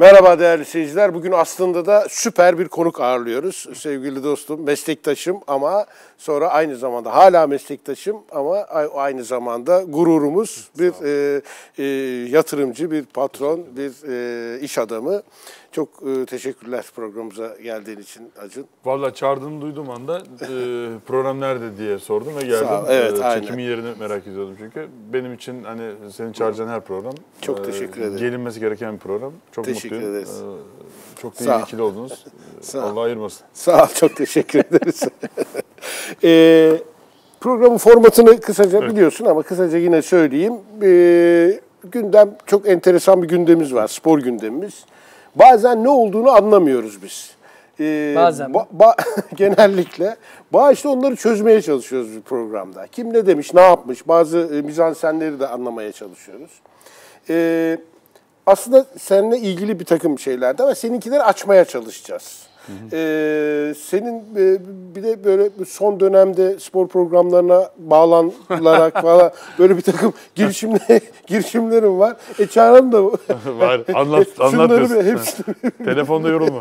Merhaba değerli seyirciler. Bugün aslında da süper bir konuk ağırlıyoruz. Sevgili dostum, meslektaşım ama sonra aynı zamanda hala meslektaşım ama aynı zamanda gururumuz bir yatırımcı, bir patron, bir iş adamı. Çok teşekkürler programımıza geldiğin için Acun. Vallahi çağırdığını duyduğum anda program nerede diye sordum ve geldim. Evet, çekimin yerini merak ediyordum çünkü. Benim için hani senin çağıracağın her program çok teşekkür ederim. Gelinmesi gereken bir program. Çok teşekkür mutluyum. Ederiz. Çok da iyi ikili oldunuz. Allah ayırmasın. Sağ ol, çok teşekkür ederiz. Programın formatını kısaca biliyorsun ama kısaca yine söyleyeyim. Gündem, çok enteresan bir gündemimiz var, spor gündemimiz. Bazen ne olduğunu anlamıyoruz biz. Bazen. Genellikle. İşte onları çözmeye çalışıyoruz bir programda. Kim ne demiş, ne yapmış, bazı mizansenleri de anlamaya çalışıyoruz. Aslında seninle ilgili bir takım şeylerde ama seninkileri açmaya çalışacağız. Senin bir de böyle son dönemde spor programlarına bağlanarak falan böyle bir takım girişimlerim var. Çağıralım da var. Anlat hepsini telefonda yorulma.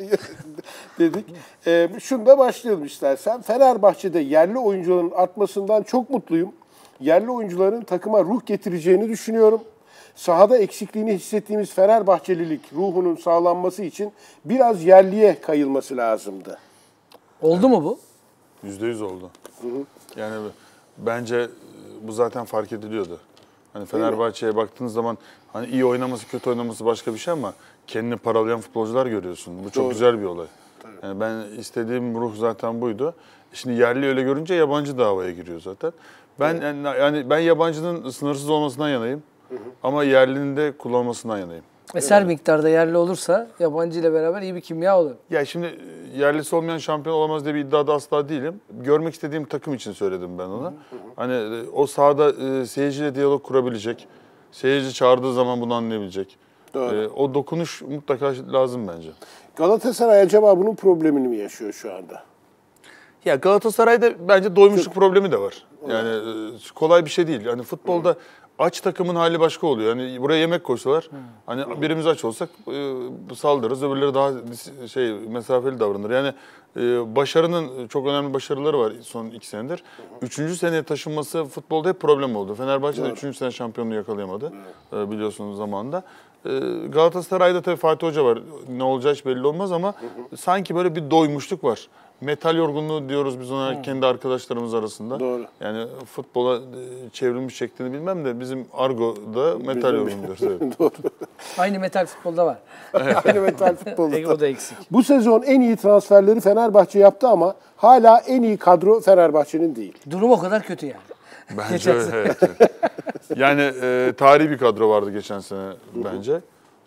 dedik. Şunda başlayalım istersen. Fenerbahçe'de yerli oyuncuların artmasından çok mutluyum. Yerli oyuncuların takıma ruh getireceğini düşünüyorum. Sahada eksikliğini hissettiğimiz Fenerbahçelilik ruhunun sağlanması için biraz yerliye kayılması lazımdı. Oldu mu bu? %100 oldu. Yani bence bu zaten fark ediliyordu. Hani Fenerbahçe'ye baktığınız zaman hani iyi oynaması, kötü oynaması başka bir şey ama kendini paralayan futbolcular görüyorsun. Bu çok güzel bir olay. Yani ben istediğim ruh zaten buydu. Şimdi yerli öyle görünce yabancı da havaya giriyor zaten. Ben yabancının sınırsız olmasından yanayım. Ama yerlinin de kullanmasından yanayım. Eser miktarda yerli olursa yabancı ile beraber iyi bir kimya oluyor. Ya şimdi yerlisi olmayan şampiyon olamaz diye bir iddiada asla değilim. Görmek istediğim takım için söyledim ben ona. Hani o sahada seyirciyle diyalog kurabilecek, seyirci çağırdığı zaman bunu anlayabilecek. O dokunuş mutlaka lazım bence. Galatasaray acaba bunun problemini mi yaşıyor şu anda? Ya Galatasaray'da bence doymuşluk problemi de var. Yani kolay bir şey değil. Yani futbolda aç takımın hali başka oluyor. Yani buraya yemek koysalar, hani birimiz aç olsak saldırırız, öbürleri daha mesafeli davranır. Yani başarının çok önemli başarıları var son 2 senedir. 3. seneye taşınması futbolda hep problem oldu. Fenerbahçe de 3. sene şampiyonluğu yakalayamadı biliyorsunuz zamanında. Galatasaray'da tabii Fatih Hoca var. Ne olacağı hiç belli olmaz ama sanki böyle bir doymuşluk var. Metal yorgunluğu diyoruz biz ona kendi arkadaşlarımız arasında. Doğru. Yani futbola çevrilmiş şeklini bilmem de bizim argoda metal yorgunluğu diyoruz. Evet. Doğru. Aynı metal futbolda var. Aynı metal futbolda. O da eksik. Bu sezon en iyi transferleri Fenerbahçe yaptı ama hala en iyi kadro Fenerbahçe'nin değil. Durum o kadar kötü yani. Bence öyle. Evet. Yani tarihi bir kadro vardı geçen sene bence.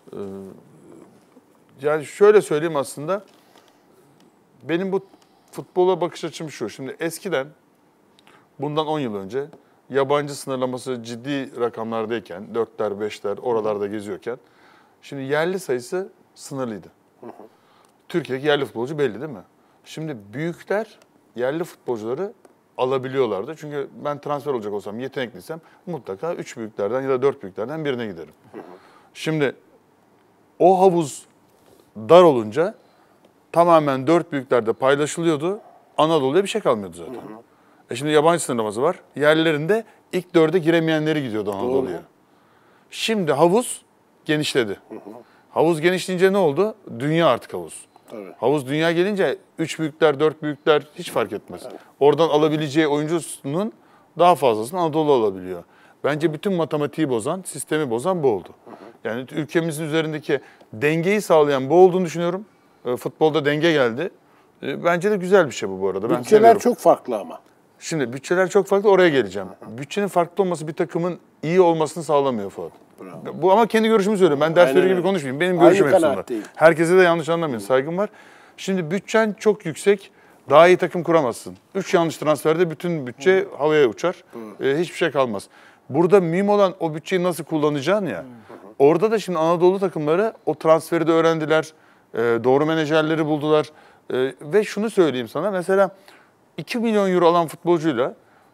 Yani şöyle söyleyeyim aslında. Benim bu futbola bakış açım şu. Şimdi eskiden, bundan 10 yıl önce yabancı sınırlaması ciddi rakamlardayken, 4'ler, 5'ler oralarda geziyorken, şimdi yerli sayısı sınırlıydı. Türkiye'deki yerli futbolcu belli değil mi? Şimdi büyükler yerli futbolcuları alabiliyorlardı. Çünkü ben transfer olacak olsam, yetenekliysem mutlaka 3 büyüklerden ya da 4 büyüklerden birine giderim. Şimdi o havuz dar olunca tamamen 4 büyüklerde paylaşılıyordu. Anadolu'ya bir şey kalmıyordu zaten. Şimdi yabancı sınırlaması var. Yerlerinde ilk 4'e giremeyenleri gidiyordu Anadolu'ya. Şimdi havuz genişledi. Havuz genişleyince ne oldu? Dünya artık havuz. Tabii. Havuz dünya gelince 3 büyükler, 4 büyükler hiç fark etmez. Oradan alabileceği oyuncusunun daha fazlasını Anadolu alabiliyor. Bence bütün matematiği bozan, sistemi bozan bu oldu. Yani ülkemizin üzerindeki dengeyi sağlayan bu olduğunu düşünüyorum. Futbolda denge geldi. Bence de güzel bir şey bu arada. Ben Bütçeler çok farklı ama. Şimdi bütçeler çok farklı, oraya geleceğim. Bütçenin farklı olması bir takımın iyi olmasını sağlamıyor Fuat. Bu ama kendi görüşümü söylüyorum. Ben ders verir gibi konuşmayayım. Benim görüşüm hep bunlar. Herkese de yanlış anlamayın. Saygım var. Şimdi bütçen çok yüksek. Daha iyi takım kuramazsın. 3 yanlış transferde bütün bütçe havaya uçar. Hiçbir şey kalmaz. Burada mühim olan o bütçeyi nasıl kullanacaksın ya. Orada da şimdi Anadolu takımları o transferi de öğrendiler. Doğru menajerleri buldular. Ve şunu söyleyeyim sana. Mesela 2 milyon euro alan futbolcuyla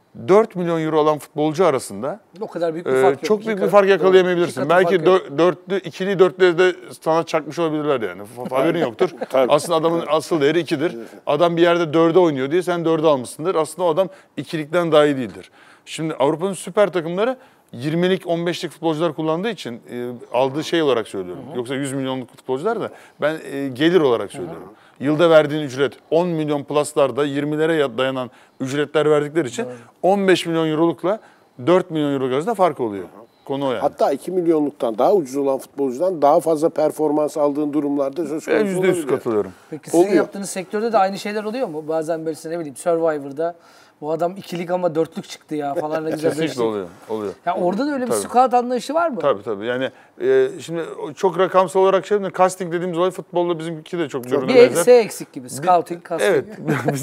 4 milyon euro alan futbolcu arasında O kadar büyük bir fark yok. çok İki büyük bir kat- fark doğru. yakalayamayabilirsin. İki katı Belki fark yok. dörtlü, ikili dörtlü de sana çakmış olabilirler yani. Haberin yoktur. Aslında adamın asıl değeri 2'dir. Adam bir yerde 4'e oynuyor diye sen 4'e almışsındır. Aslında o adam ikilikten daha iyi değildir. Şimdi Avrupa'nın süper takımları 20'lik 15'lik futbolcular kullandığı için aldığı şey olarak söylüyorum. Yoksa 100 milyonluk futbolcular da ben gelir olarak söylüyorum. Yılda verdiğin ücret 10 milyon pluslarda 20'lere dayanan ücretler verdikleri için 15 milyon eurolukla 4 milyon euro arasında fark oluyor. Konu o yani. Hatta 2 milyonluktan daha ucuz olan futbolcudan daha fazla performans aldığın durumlarda söz Ben konusu %100 olabiliyor. katılıyorum. Peki sizin Oluyor. yaptığınız sektörde de aynı şeyler oluyor mu? Bazen böyle ne bileyim Survivor'da bu adam ikilik ama dörtlük çıktı ya falan ne güzel. Kesinlikle oluyor. Oluyor. Ya orada da öyle bir Tabii. scout anlayışı var mı? Tabii. Yani şimdi çok rakamsal olarak şey yapıyorum. Casting dediğimiz olay futbolda bizimki de çok birbirine Bir benzer. eksiği eksik gibi. Scouting, casting. Evet.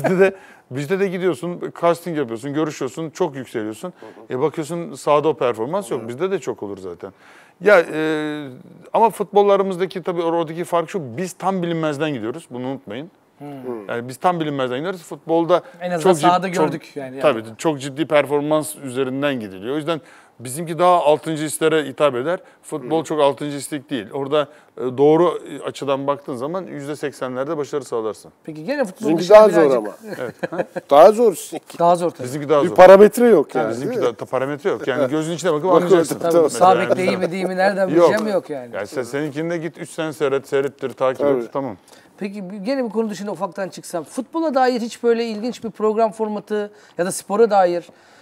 bizde de gidiyorsun, casting yapıyorsun, görüşüyorsun, çok yükseliyorsun. Bakıyorsun sahada o performans yok. Bizde de çok olur zaten. Ya ama futbollarımızdaki tabii oradaki fark şu. Biz tam bilinmezden gidiyoruz. Bunu unutmayın. Yani biz tam bilinmezden gidiyoruz. Futbolda En azından çok sahada gördük yani. Tabii çok ciddi performans üzerinden gidiliyor. O yüzden bizimki daha 6. hislere hitap eder. Futbol çok 6. hislik değil. Orada doğru açıdan baktığın zaman %80'lerde başarı sağlarsın. Peki gene futbol Bizimki dışında daha zor birazcık- ama. Daha zor sizinki. Daha zor tabii. Bizimki daha Bir zor. parametre yok yani. Bizimki de parametre yok. Yani gözün içine bakıp Bakıyorsun, anlayacaksın. tabii. Tabii, sağ Yani bekle iyi mi değil mi nereden Yok. bileceğim yok yani. Yani seninkinde git 3 sene seyrettir, takip Tabii. et, tamam. Peki gene bir konu dışında ufaktan çıksam. Futbola dair hiç böyle ilginç bir program formatı ya da spora dair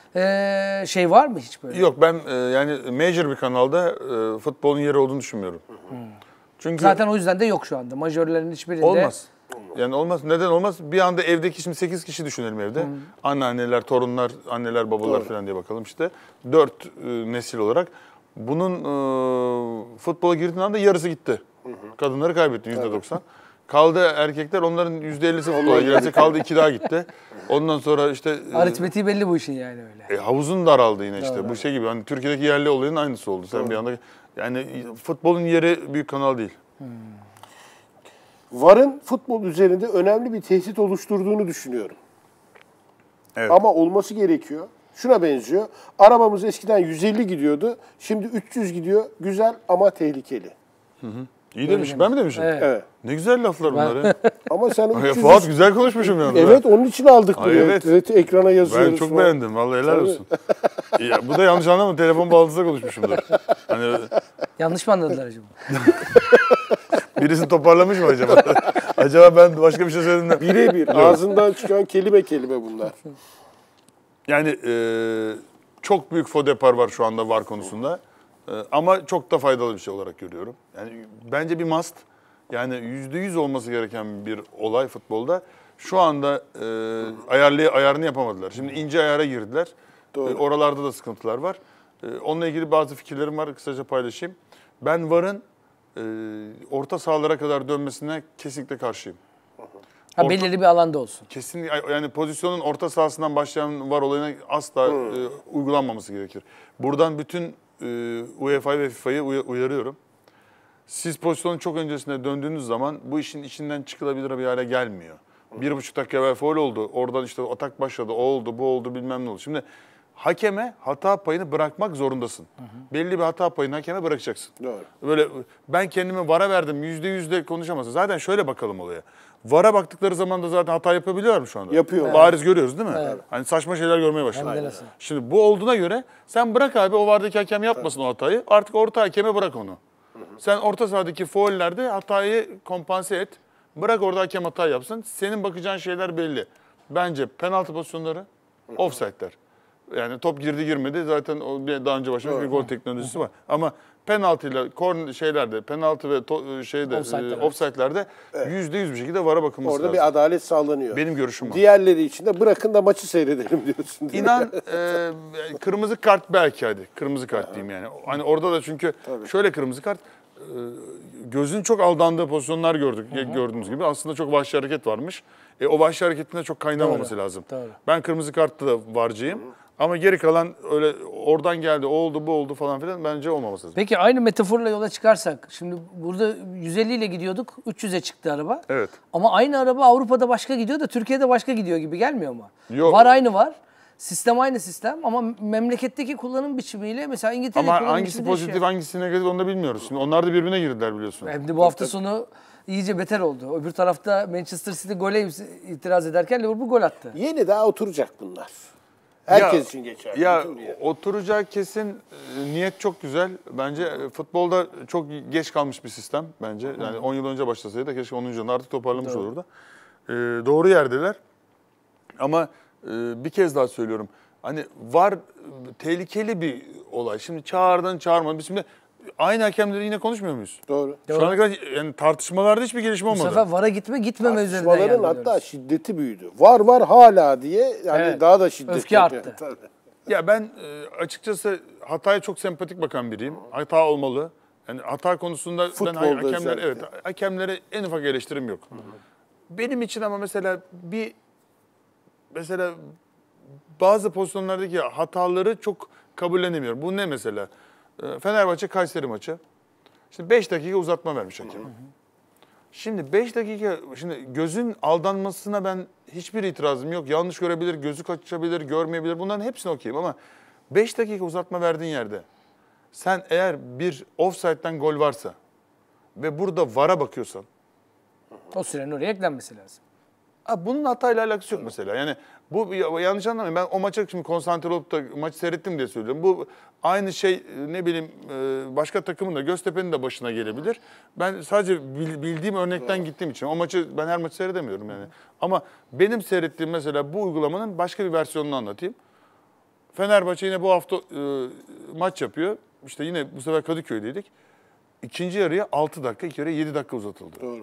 şey var mı hiç böyle? Yok ben yani major bir kanalda futbolun yeri olduğunu düşünmüyorum. Çünkü Zaten o yüzden de yok şu anda. Majörlerin hiçbirinde. olmaz. Yani olmaz. Neden olmaz? Bir anda evdeki şimdi 8 kişi düşünelim evde. Anneanneler, torunlar, anneler, babalar falan diye bakalım işte. 4 nesil olarak. Bunun futbola girdiğin anda yarısı gitti. Kadınları kaybetti %90. Kaldı erkekler, onların %50'si futbola girerse kaldı 2 daha gitti. Ondan sonra işte Aritmetiği belli bu işin yani öyle. havuzun daraldı yine işte. Bu şey gibi hani Türkiye'deki yerli olayın aynısı oldu. Sen bir anda yani futbolun yeri büyük kanal değil. VAR'ın futbol üzerinde önemli bir tehdit oluşturduğunu düşünüyorum. Evet. Ama olması gerekiyor. Şuna benziyor. Arabamız eskiden 150 gidiyordu. Şimdi 300 gidiyor. Güzel ama tehlikeli. İyi demiş. Ben mi demişim? Evet. Evet. Ne güzel laflar bunlar ya. Ama sen Ya 300 Fuat güzel konuşmuşum yani. Evet, onun için aldık Ay, buraya. evet. Evet, ekrana yazıyoruz. Ben çok falan. beğendim. Vallahi helal olsun. Ya, bu da yanlış anlama. Telefon bağlantısında konuşmuşumdur. Hani Yanlış mı anladılar acaba? birisi toparlamış mı acaba? Acaba ben başka bir şey söyledim de. Birebir. Ağzından çıkan kelime kelime bunlar. Yani çok büyük faux départ var şu anda VAR konusunda. Ama çok da faydalı bir şey olarak görüyorum. Yani bence bir must. Yani %100 olması gereken bir olay futbolda. Şu anda ayarını yapamadılar. Şimdi ince ayara girdiler. Oralarda da sıkıntılar var. Onunla ilgili bazı fikirlerim var. Kısaca paylaşayım. Ben VAR'ın orta sahalara kadar dönmesine kesinlikle karşıyım. Ha, belirli bir alanda olsun. Kesinlikle yani pozisyonun orta sahasından başlayan VAR olayına asla uygulanmaması gerekir. Buradan bütün UEFA ve FIFA'yı uyarıyorum. Siz pozisyonun çok öncesine döndüğünüz zaman bu işin içinden çıkılabilir bir hale gelmiyor. 1,5 dakika evvel faul oldu. Oradan işte atak başladı. O oldu, bu oldu, bilmem ne oldu. Şimdi hakeme hata payını bırakmak zorundasın. Belli bir hata payını hakeme bırakacaksın. Doğru. Böyle ben kendimi VAR'a verdim, %100 de konuşamazsın. Zaten şöyle bakalım olaya. VAR'a baktıkları zaman da zaten hata yapabiliyorlar mı şu anda? Yapıyor. Bariz görüyoruz değil mi? Evet. Hani saçma şeyler görmeye başladık. Hem de nasıl? Şimdi bu olduğuna göre sen bırak abi o VAR'daki hakem yapmasın o hatayı. Artık orta hakeme bırak onu. Sen orta sahadaki faullerde hatayı kompanse et. Bırak orada hakem hata yapsın. Senin bakacağın şeyler belli. Bence penaltı pozisyonları, offside'ler. Yani top girdi girmedi zaten o daha önce başlamış bir gol teknolojisi var. Ama penaltıyla şeylerde, penaltı ve offside'lerde %100 bir şekilde VAR'a bakılması Orada lazım. bir adalet sağlanıyor. Benim görüşüm bu. Diğerleri için de bırakın da maçı seyredelim diyorsun. değil mi? İnan kırmızı kart belki hadi. Kırmızı kart diyeyim yani. Hani orada da çünkü şöyle kırmızı kart gözün çok aldandığı pozisyonlar gördük. Gördüğünüz gibi aslında çok vahşi hareket varmış. O vahşi hareketinde çok kaynamaması lazım. Doğru. Ben kırmızı kartta da varcıyım. Ama geri kalan öyle oradan geldi, o oldu, bu oldu falan filan bence olmaması lazım. Peki aynı metaforla yola çıkarsak, şimdi burada 150 ile gidiyorduk, 300'e çıktı araba. Evet. Ama aynı araba Avrupa'da başka gidiyor da Türkiye'de başka gidiyor gibi gelmiyor mu? Yok. Var aynı var. Sistem aynı sistem ama memleketteki kullanım biçimiyle mesela İngiltere'deki Ama kullanım hangisi biçimi pozitif, değişiyor. hangisi negatif onu da bilmiyoruz. Şimdi onlar da birbirine girdiler biliyorsun. Hem de bu hafta sonu iyice beter oldu. Öbür tarafta Manchester City gole itiraz ederken Liverpool gol attı. Yeni daha oturacak bunlar. Herkes Ya- için geçer. Ya Bütün dünya. oturacak kesin, niyet çok güzel. Bence futbolda çok geç kalmış bir sistem bence. Yani 10 yıl önce başlasaydı da keşke 10. yılında artık toparlamış olurdu. Doğru yerdeler. Ama bir kez daha söylüyorum. Hani VAR tehlikeli bir olay. Şimdi çağırdın çağırmadın. Biz şimdi aynı hakemleri yine konuşmuyor muyuz? Doğru. Şu ana kadar yani tartışmalarda hiçbir gelişme Bu olmadı. sefer VAR'a gitmeme üzerinden Tartışmaların yargılıyoruz. hatta şiddeti büyüdü. Var hala diye yani Evet. daha da şiddetli. Öfke arttı. Tabii. Ya ben açıkçası hataya çok sempatik bakan biriyim. Hata olmalı. Yani hata konusunda Futbolda ben hakemler özellikle. evet hakemlere en ufak eleştirim yok. Benim için ama mesela bazı pozisyonlardaki hataları çok kabullenemiyorum. Bu ne mesela? Fenerbahçe Kayseri maçı. Şimdi 5 dakika uzatma vermiş hakem. Şimdi 5 dakika, şimdi gözün aldanmasına ben hiçbir itirazım yok. Yanlış görebilir, gözü kaçabilir, görmeyebilir. Bunların hepsine okeyim ama 5 dakika uzatma verdiğin yerde sen eğer bir offside'den gol varsa ve burada VAR'a bakıyorsan O sürenin oraya eklenmesi lazım. bunun hatayla alakası yok mesela. Yani bu yanlış anlamayın. Ben o maça şimdi konsantre olup da maçı seyrettim diye söylüyorum. Bu aynı şey ne bileyim başka takımın da Göztepe'nin de başına gelebilir. Ben sadece bildiğim örnekten gittiğim için o maçı ben her maçı seyredemiyorum yani. Ama benim seyrettiğim mesela bu uygulamanın başka bir versiyonunu anlatayım. Fenerbahçe yine bu hafta maç yapıyor. İşte yine bu sefer Kadıköy'deydik. İkinci yarıya 6 dakika, ilk yarıya 7 dakika uzatıldı. Doğru.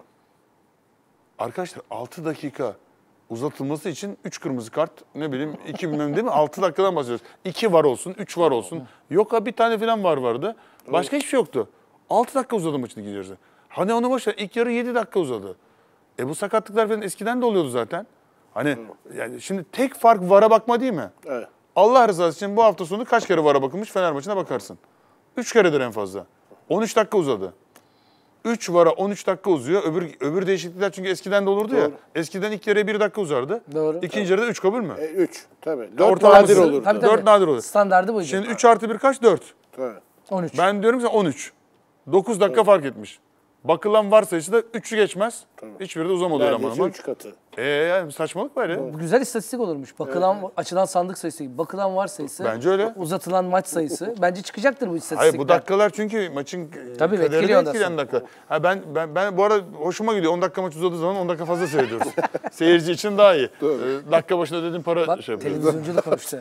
Arkadaşlar 6 dakika uzatılması için 3 kırmızı kart, ne bileyim 2 bilmem değil mi? 6 dakikadan bahsediyoruz. 2 var olsun, 3 var olsun. Yok abi bir tane falan vardı. Başka hiçbir şey yoktu. 6 dakika uzadı maçın ikinci yarısı. Hani onu boş ver, ilk yarı 7 dakika uzadı. Bu sakatlıklar falan eskiden de oluyordu zaten. Hani yani şimdi tek fark VAR'a bakma değil mi? Evet. Allah rızası için bu hafta sonu kaç kere VAR'a bakılmış Fener maçına bakarsın. 3 keredir en fazla. 13 dakika uzadı. 3 VAR'a 13 dakika uzuyor. Öbür değişiklikler çünkü eskiden de olurdu ya. Doğru. Eskiden ilk yarıya 1 dakika uzardı. Doğru. İkinci yarıda 3 kabul mü? 3 tabii. 4 Ortalaması- nadir olurdu. Tabii, 4 nadir olur. Standardı buydu. Şimdi 3 artı 1 kaç? 4. Tabii. 13. Ben diyorum ki 13. 9 dakika fark etmiş. Bakılan VAR sayısı da 3'ü geçmez. Hiçbiri de uzamadı öyle Neredeyse ama. 3 katı. Yani saçmalık var ya. Bu güzel istatistik olurmuş. Bakılan, açılan sandık sayısı gibi. Bakılan var sayısı. Bence öyle. Uzatılan maç sayısı. Bence çıkacaktır bu istatistikler. Hayır bu dakikalar çünkü maçın Tabii, kaderini etkiliyor ondan etkileyen sonra. dakika. Ha ben bu arada hoşuma gidiyor. 10 dakika maç uzadığı zaman 10 dakika fazla seyrediyoruz. Seyirci için daha iyi. Dakika başına ödediğim para Bak şey yapıyoruz. televizyonculuk konuştu.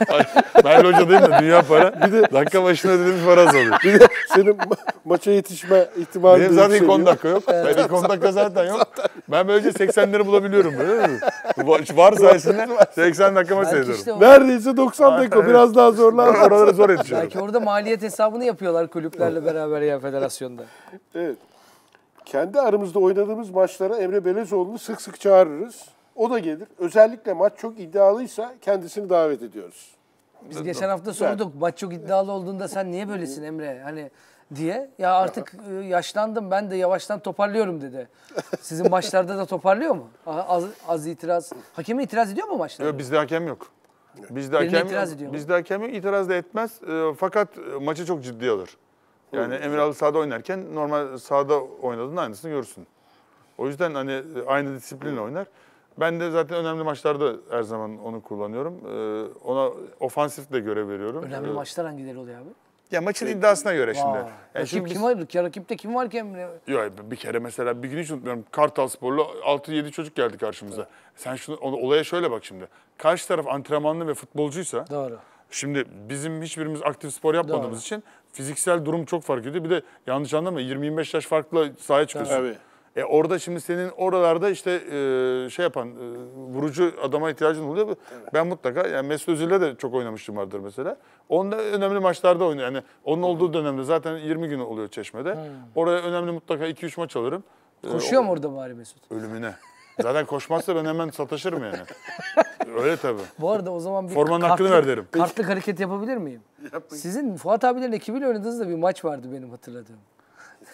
Ben hoca değilim de dünya para. Dakika başına ödediğim para az oluyor. Bir de senin maça yetişme ihtimali Benim de zaten ilk yükseliyor. 10 dakika yok. Ben ilk 10 dakika zaten yok. Ben böylece 80'leri bulabiliyorum böyle. Var sayesinde 80 dakika maç Belki seyrediyorum. işte o, Neredeyse 90 dakika. evet. Biraz daha zorlar. Oralara zor yetişiyorum. belki orada maliyet hesabını yapıyorlar kulüplerle beraber ya federasyonda. Evet. Kendi aramızda oynadığımız maçlara Emre Belezoğlu'nu sık sık çağırırız. O da gelir. Özellikle maç çok iddialıysa kendisini davet ediyoruz. Biz geçen hafta sorduk maç çok iddialı olduğunda sen niye böylesin Emre hani diye. Ya artık yaşlandım ben de yavaştan toparlıyorum dedi. Sizin maçlarda da toparlıyor mu? Az itiraz. Hakeme itiraz ediyor mu maçlarda? Yok, bizde hakem yok. Bizde Birine hakem itiraz yok. ediyor mu? Bizde hakem yok. İtiraz da etmez. Fakat maçı çok ciddiye alır. Yani Emre Ali sahada oynarken normal sahada oynadığında aynısını görürsün. O yüzden hani aynı disiplinle oynar. Ben de zaten önemli maçlarda her zaman onu kullanıyorum. Ona ofansif de görev veriyorum. Önemli maçlar hangileri oluyor abi? Ya maçın iddiasına göre şimdi. Vay. Yani Rakip şimdi kim var? Ya rakipte kim var ki Emre? Yok bir kere mesela bir gün hiç unutmuyorum. Kartal Sporlu 6-7 çocuk geldi karşımıza. Sen şunu olaya şöyle bak şimdi. Karşı taraf antrenmanlı ve futbolcuysa Doğru. şimdi bizim hiçbirimiz aktif spor yapmadığımız Doğru. için fiziksel durum çok fark ediyor. Bir de yanlış anlama 20-25 yaş farklı sahaya çıkıyorsun. Tabii. Orada şimdi senin oralarda işte şey yapan vurucu adama ihtiyacın oluyor. Ben mutlaka yani Mesut Özil'le de çok oynamıştım vardır mesela. Onda önemli maçlarda oynuyor. Yani onun olduğu dönemde zaten 20 gün oluyor Çeşme'de. Oraya önemli mutlaka 2-3 maç alırım. Koşuyor mu orada bari Mesut? Ölümüne. Zaten koşmazsa ben hemen sataşırım yani. Öyle tabii. Bu arada o zaman bir Formanın hakkını ver derim. kartlık hareket yapabilir miyim? Sizin Fuat abilerin ekibiyle oynadığınızda bir maç vardı benim hatırladığım.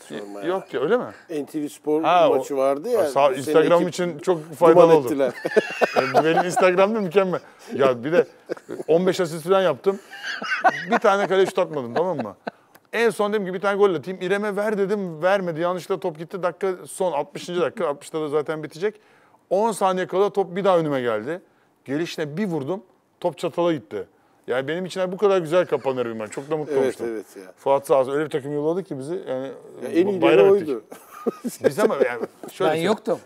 sorma ya. Yok ya öyle mi? NTV Spor Ha, maçı vardı ya. senin Instagram ekip için çok duman faydalı oldu. ettiler. Benim Instagram'da mükemmel. Ya bir de 15 asist falan yaptım. Bir tane kale şut atmadım, tamam mı? En son dedim ki bir tane gol atayım. İrem'e ver dedim. Vermedi. Yanlışlıkla top gitti. Dakika son 60. dakika. 60'ta da zaten bitecek. 10 saniye kala top bir daha önüme geldi. Gelişine bir vurdum. Top çatala gitti. Yani benim için bu kadar güzel kapanır bir maç. Çok da mutlu Evet olmuştum. evet ya. Fuat sağ olsun öyle bir takım yolladı ki bizi. Yani Ya en iyi bayram oydu. ettik. Biz ama yani şöyle Ben yoktum.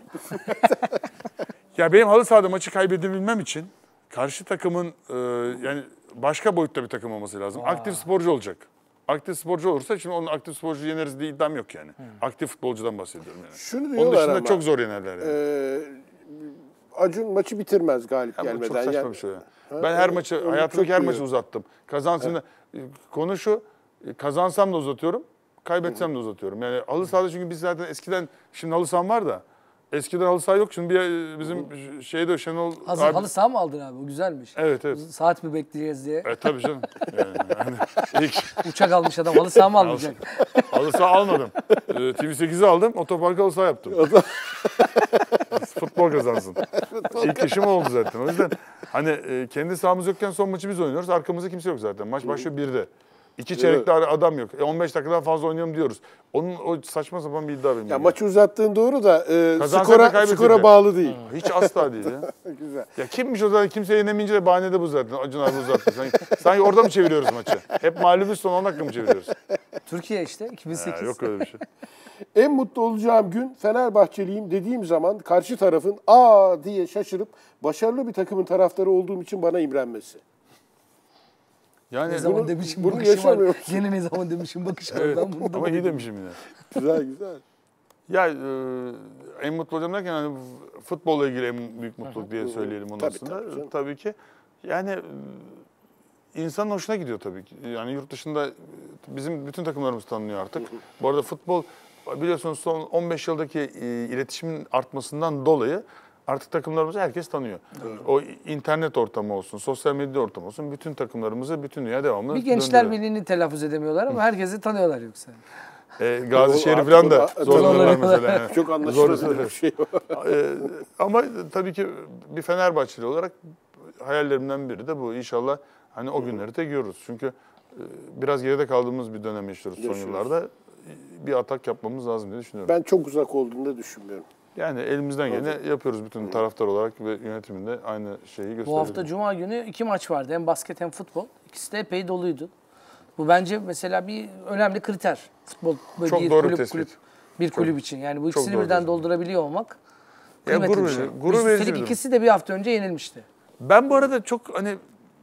Ya benim halı sahada maçı kaybedebilmem için karşı takımın yani başka boyutta bir takım olması lazım. Aktif sporcu olacak. Aktif sporcu olursa şimdi onun aktif sporcu yeneriz diye iddiam yok yani. Aktif futbolcudan bahsediyorum yani. Şunu Onun diyorlar dışında ama, çok zor yenerler yani. Acun maçı bitirmez galip Ya bu gelmeden. çok saçma Yani- bir şey. Ben her maçı, onu hayatımdaki çok her maçı duyuyorum. uzattım. Kazansın da konu şu, kazansam da uzatıyorum, kaybetsem de uzatıyorum. Yani halı sahada çünkü biz zaten eskiden, şimdi halı saham var da, eskiden halı saha yok. Şimdi bizim şeyde Şenol Hazır abi- halı saha mı aldın abi? O güzelmiş. Evet evet. Saat mi bekleyeceğiz diye. Tabii canım. Yani ilk Uçak almış adam halı saha mı almayacak? halı saha almadım. TV8'i aldım, otoparka halı saha yaptım. Futbol kazansın. İlk işim oldu zaten. O yüzden hani kendi sahamız yokken son maçı biz oynuyoruz. Arkamızda kimse yok zaten. Maç başlıyor 1'de. 2 çeyrekte adam yok. 15 dakikadan fazla oynayalım diyoruz. Onun o saçma sapan bir iddia benim. Ya maçı uzattığın doğru da Kazansak da kaybetsek skora de. bağlı değil. Hiç asla değil ya. Güzel. Ya kimmiş o zaman? Kimse yenemeyince de bahane de bu zaten. Acun abi uzattı. Sanki orada mı çeviriyoruz maçı? Hep mağlubuz son 10 dakika mı çeviriyoruz? Türkiye işte 2008. Ya, yok öyle bir şey. En mutlu olacağım gün Fenerbahçeliyim dediğim zaman karşı tarafın aa diye şaşırıp başarılı bir takımın taraftarı olduğum için bana imrenmesi. Yani Ne zaman Bunu- demişim bunu bakışım var. yaşamıyor musun? Gene ne zaman demişim bakışım var. evet. Ben bunu da Ama iyi dedim. demişim yine. Güzel güzel. Ya en mutlu olacağım derken hani futbolla ilgili en büyük mutluluk diye söyleyelim onun Tabii, aslında. tabii canım. Tabii ki. Yani insanın hoşuna gidiyor tabii ki. Yani yurt dışında bizim bütün takımlarımız tanınıyor artık. Bu arada futbol biliyorsunuz son 15 yıldaki iletişimin artmasından dolayı artık takımlarımızı herkes tanıyor. O internet ortamı olsun, sosyal medya ortamı olsun bütün takımlarımızı bütün dünya devamlı Bir Gençler döndürüyor. Birliği'ni telaffuz edemiyorlar ama herkesi tanıyorlar yoksa. Gazişehir'i Artık falan o da da- zorluyorlar mesela. Yani. Çok anlaşılır bir şey o. Ama tabii ki bir Fenerbahçeli olarak hayallerimden biri de bu. İnşallah hani o günleri de görürüz. Çünkü biraz geride kaldığımız bir dönem yaşıyoruz son Yaşıyoruz. yıllarda. Bir atak yapmamız lazım diye düşünüyorum. Ben çok uzak olduğunu da düşünmüyorum. Yani elimizden geleni yapıyoruz bütün taraftar olarak ve yönetiminde aynı şeyi gösteriyoruz. Bu hafta Cuma günü 2 maç vardı. Hem basket hem futbol. İkisi de epey doluydu. Bu bence mesela bir önemli kriter. Futbol böyle Çok bir doğru kulüp, tespit. bir kulüp için. Yani bu ikisini doğru birden tespit. doldurabiliyor olmak Ya kıymetli gurur bir şey. verici- gurur verici bir Üstelik durum. ikisi de bir hafta önce yenilmişti. Ben bu arada çok hani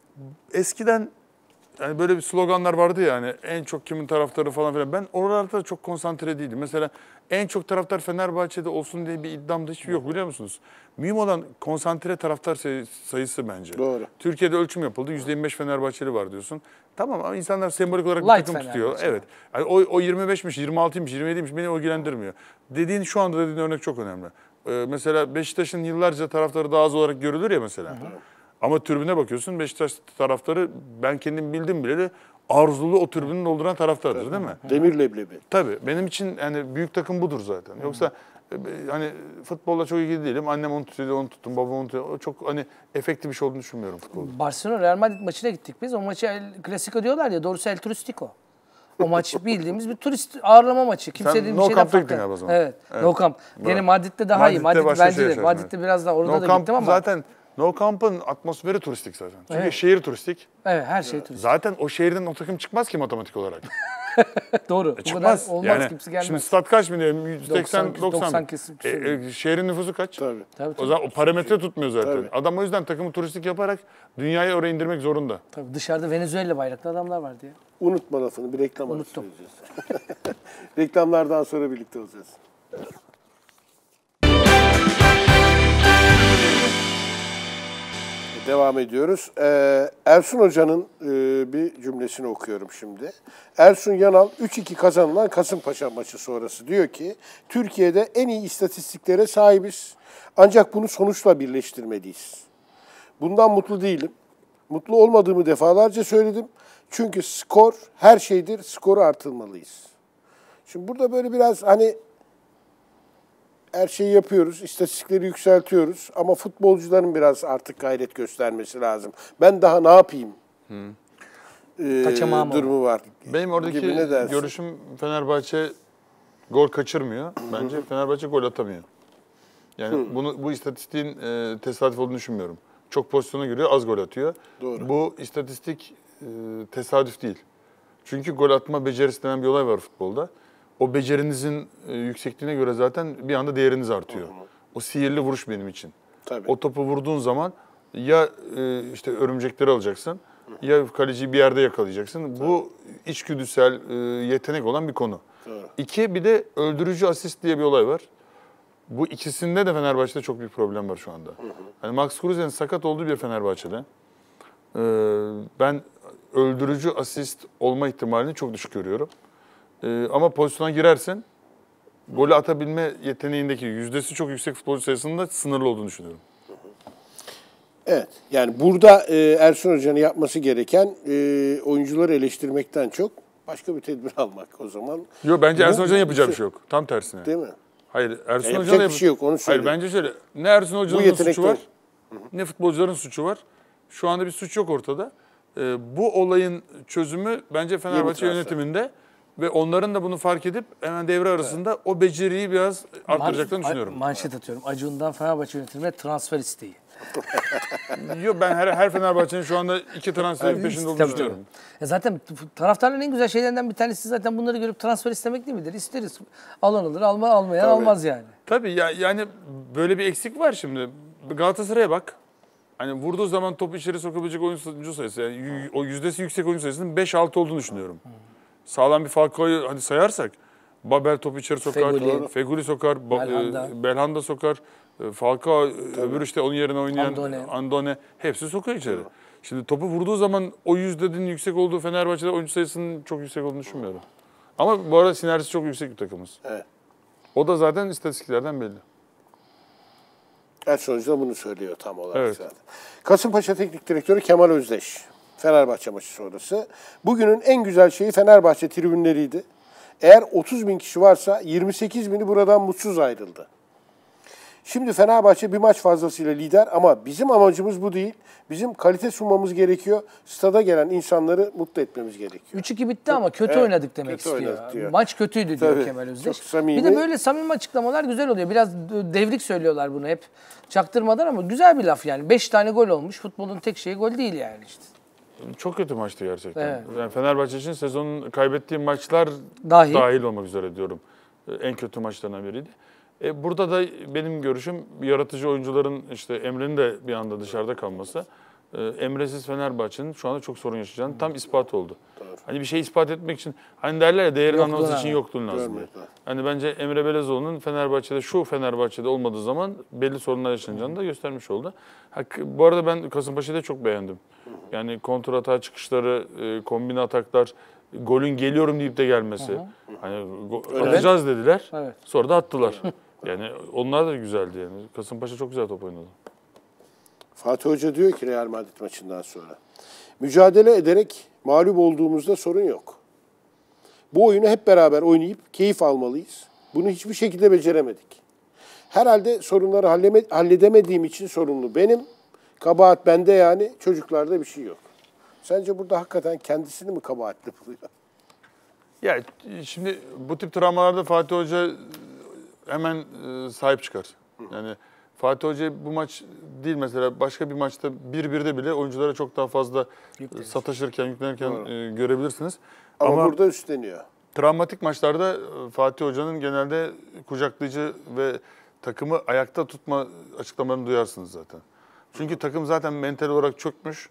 eskiden yani böyle bir sloganlar vardı ya hani en çok kimin taraftarı falan filan. Ben oralarda çok konsantre değildim. Mesela en çok taraftar Fenerbahçe'de olsun diye bir iddiam da hiç yok biliyor musunuz? Mühim olan konsantre taraftar sayısı bence. Doğru. Türkiye'de ölçüm yapıldı. %25 Fenerbahçeli var diyorsun. Tamam ama insanlar sembolik olarak bir Light takım tutuyor. Fenerbahçe. Evet. Yani o 25'miş, 26'ymış, 27'ymiş beni ilgilendirmiyor. Dediğin şu anda dediğin örnek çok önemli. Mesela Beşiktaş'ın yıllarca taraftarı daha az olarak görülür ya mesela. Ama tribüne bakıyorsun Beşiktaş taraftarı ben kendim bildim bileli arzulu o tribünü dolduran taraftardır değil mi? Demir leblebi. Tabii benim için yani büyük takım budur zaten. Yoksa hani futbolla çok ilgili değilim. Annem onu tutuyor, onu tuttum, babam onu tutuyor. O çok hani efektif bir şey olduğunu düşünmüyorum futbolda. Barcelona Real Madrid maçına gittik biz. O maçı El Clasico diyorlar ya, doğrusu El Turistico. O maç bildiğimiz bir turist ağırlama maçı. Kimse Sen dediğim No şeyden Camp'ta farklı. gittin galiba o zaman. Evet. Evet. No Camp. Gene Bravo. Madrid'de daha iyi. Madrid'de Madrid başka bence şey de. yaşarsın, Madrid'de biraz daha orada No da Camp gittim ama. zaten No Camp'ın atmosferi turistik zaten. Çünkü Evet. şehir turistik. Evet, her şey turist. Zaten o şehirden o takım çıkmaz ki matematik olarak. Doğru. Bu Çıkmaz. kadar olmaz, Yani kimse gelmez. şimdi stat kaç biliyorum? 180 90. 90 kesin. Şehrin nüfusu kaç? Tabii. Tabii, O tabii. zaman o parametre tutmuyor zaten. Tabii. Adam o yüzden takımı turistik yaparak dünyayı oraya indirmek zorunda. Tabii dışarıda Venezuela bayraklı adamlar vardı ya. Unutma lafını, bir reklam arası Unuttum. vereceğiz. Reklamlardan sonra birlikte olacağız. Devam ediyoruz. Ersun Hoca'nın bir cümlesini okuyorum şimdi. Ersun Yanal 3-2 kazanılan Kasımpaşa maçı sonrası diyor ki Türkiye'de en iyi istatistiklere sahibiz. Ancak bunu sonuçla birleştirmeliyiz. Bundan mutlu değilim. Mutlu olmadığımı defalarca söyledim. Çünkü skor her şeydir, skoru artırmalıyız. Şimdi burada böyle biraz hani her şeyi yapıyoruz, istatistikleri yükseltiyoruz ama futbolcuların biraz artık gayret göstermesi lazım. Ben daha ne yapayım? Kaçamam Durumu var. Benim oradaki Gibi ne dersin? görüşüm Fenerbahçe gol kaçırmıyor. Bence Fenerbahçe gol atamıyor. Yani bu istatistiğin tesadüf olduğunu düşünmüyorum. Çok pozisyona giriyor, az gol atıyor. Doğru. Bu istatistik tesadüf değil. Çünkü gol atma becerisi denen bir olay var futbolda. O becerinizin yüksekliğine göre zaten bir anda değeriniz artıyor. O sihirli vuruş benim için. Tabii. O topu vurduğun zaman ya işte örümcekleri alacaksın ya kaleciyi bir yerde yakalayacaksın. Bu içgüdüsel yetenek olan bir konu. Doğru. İki, bir de öldürücü asist diye bir olay var. Bu ikisinde de Fenerbahçe'de çok büyük problem var şu anda. Yani Max Kruse'nin sakat olduğu bir Fenerbahçe'de ben öldürücü asist olma ihtimalini çok düşük görüyorum. Ama pozisyona girersen golü atabilme yeteneğindeki yüzdesi çok yüksek futbolcu sayısının da sınırlı olduğunu düşünüyorum. Evet. Yani burada Ersun Hoca'nın yapması gereken oyuncuları eleştirmekten çok başka bir tedbir almak o zaman. Yok, bence Ersun Bu- Hoca'nın yapacağı bir şey yok. Tam tersine. Değil mi? Hayır, Ersun Ya Hoca'nın yapacak bir şey yok, onu Hayır, söyleyeyim. bence şöyle. Ne Ersun Bu Hoca'nın yetenekler- suçu var, ne futbolcuların suçu var. Şu anda bir suç yok ortada. Bu olayın çözümü bence Fenerbahçe transfer. yönetiminde ve onların da bunu fark edip hemen devre arasında o beceriyi biraz arttıracaklarını düşünüyorum. Manşet atıyorum. Acun'dan Fenerbahçe yönetimine transfer isteği. Yok, ben her Fenerbahçe'nin şu anda 2 transferin peşinde olduğunu Tabii, düşünüyorum. tabii. Zaten taraftarların en güzel şeylerinden bir tanesi zaten bunları görüp transfer istemek değil midir? İsteriz. Alan alır, almayan Tabii. almaz yani. Tabii ya, yani böyle bir eksik var şimdi. Galatasaray'a bak. Hani vurduğu zaman topu içeri sokabilecek oyuncu sayısı, yani o yüzdesi yüksek oyuncu sayısının 5-6 olduğunu düşünüyorum. Sağlam bir Falcao'yu hadi sayarsak, Babel topu içeri sokar, Feguli. Feguli sokar, Belhanda. Belhanda sokar, Falcao, öbür işte onun yerine oynayan Andone. Andone, hepsi sokuyor içeri. Şimdi topu vurduğu zaman o yüzdenin yüksek olduğu Fenerbahçe'de oyuncu sayısının çok yüksek olduğunu düşünmüyorum. Ama bu arada sinerjisi çok yüksek bir takımız. Evet. O da zaten istatistiklerden belli. Ersun Hoca da bunu söylüyor tam olarak Evet. zaten. Kasımpaşa Teknik Direktörü Kemal Özdeş. Fenerbahçe maçı sonrası. Bugünün en güzel şeyi Fenerbahçe tribünleriydi. Eğer 30 bin kişi varsa 28 bini buradan mutsuz ayrıldı. Şimdi Fenerbahçe bir maç fazlasıyla lider ama bizim amacımız bu değil. Bizim kalite sunmamız gerekiyor. Stada gelen insanları mutlu etmemiz gerekiyor. 3-2 bitti ama kötü Evet, oynadık demek kötü istiyor. oynadık diyor. Maç kötüydü diyor Tabii, Kemal Özdeş. çok samimi. Bir de böyle samimi açıklamalar güzel oluyor. Biraz devrik söylüyorlar bunu hep çaktırmadan ama güzel bir laf yani. 5 tane gol olmuş. Futbolun tek şeyi gol değil yani işte. Çok kötü maçtı gerçekten. Evet. Yani Fenerbahçe için sezonun kaybettiği maçlar Dahil. dahil olmak üzere diyorum. En kötü maçlarından biriydi. Burada da benim görüşüm yaratıcı oyuncuların, işte Emre'nin de bir anda dışarıda kalması. Emre'siz Fenerbahçe'nin şu anda çok sorun yaşayacağını tam ispat oldu. Hani bir şey ispat etmek için, hani derler ya, değerini Yokluğuna anlaması için var. yokluğun lazım. Görmek var. Hani bence Emre Belezoğlu'nun Fenerbahçe'de olmadığı zaman belli sorunlar yaşanacağını da göstermiş oldu. Bu arada ben Kasımpaşa'yı çok beğendim. Yani kontratağa çıkışları, kombine ataklar, golün geliyorum deyip de gelmesi. Hani atacağız dediler. Evet. Sonra da attılar. Yani onlar da güzeldi yani. Kasımpaşa çok güzel top oynadı. Fatih Hoca diyor ki Real Madrid maçından sonra, mücadele ederek mağlup olduğumuzda sorun yok. Bu oyunu hep beraber oynayıp keyif almalıyız. Bunu hiçbir şekilde beceremedik. Herhalde sorunları halledemediğim için sorumlu benim. Kabahat bende yani, çocuklarda bir şey yok. Sence burada hakikaten kendisini mi kabahatli buluyor? Ya şimdi bu tip travmalarda Fatih Hoca hemen sahip çıkar. Yani Fatih Hoca bu maç değil, mesela başka bir maçta 1-1'de bile oyunculara çok daha fazla sataşırken, yüklenirken görebilirsiniz. Ama burada üstleniyor. Travmatik maçlarda Fatih Hoca'nın genelde kucaklayıcı ve takımı ayakta tutma açıklamalarını duyarsınız zaten. Çünkü takım zaten mental olarak çökmüş.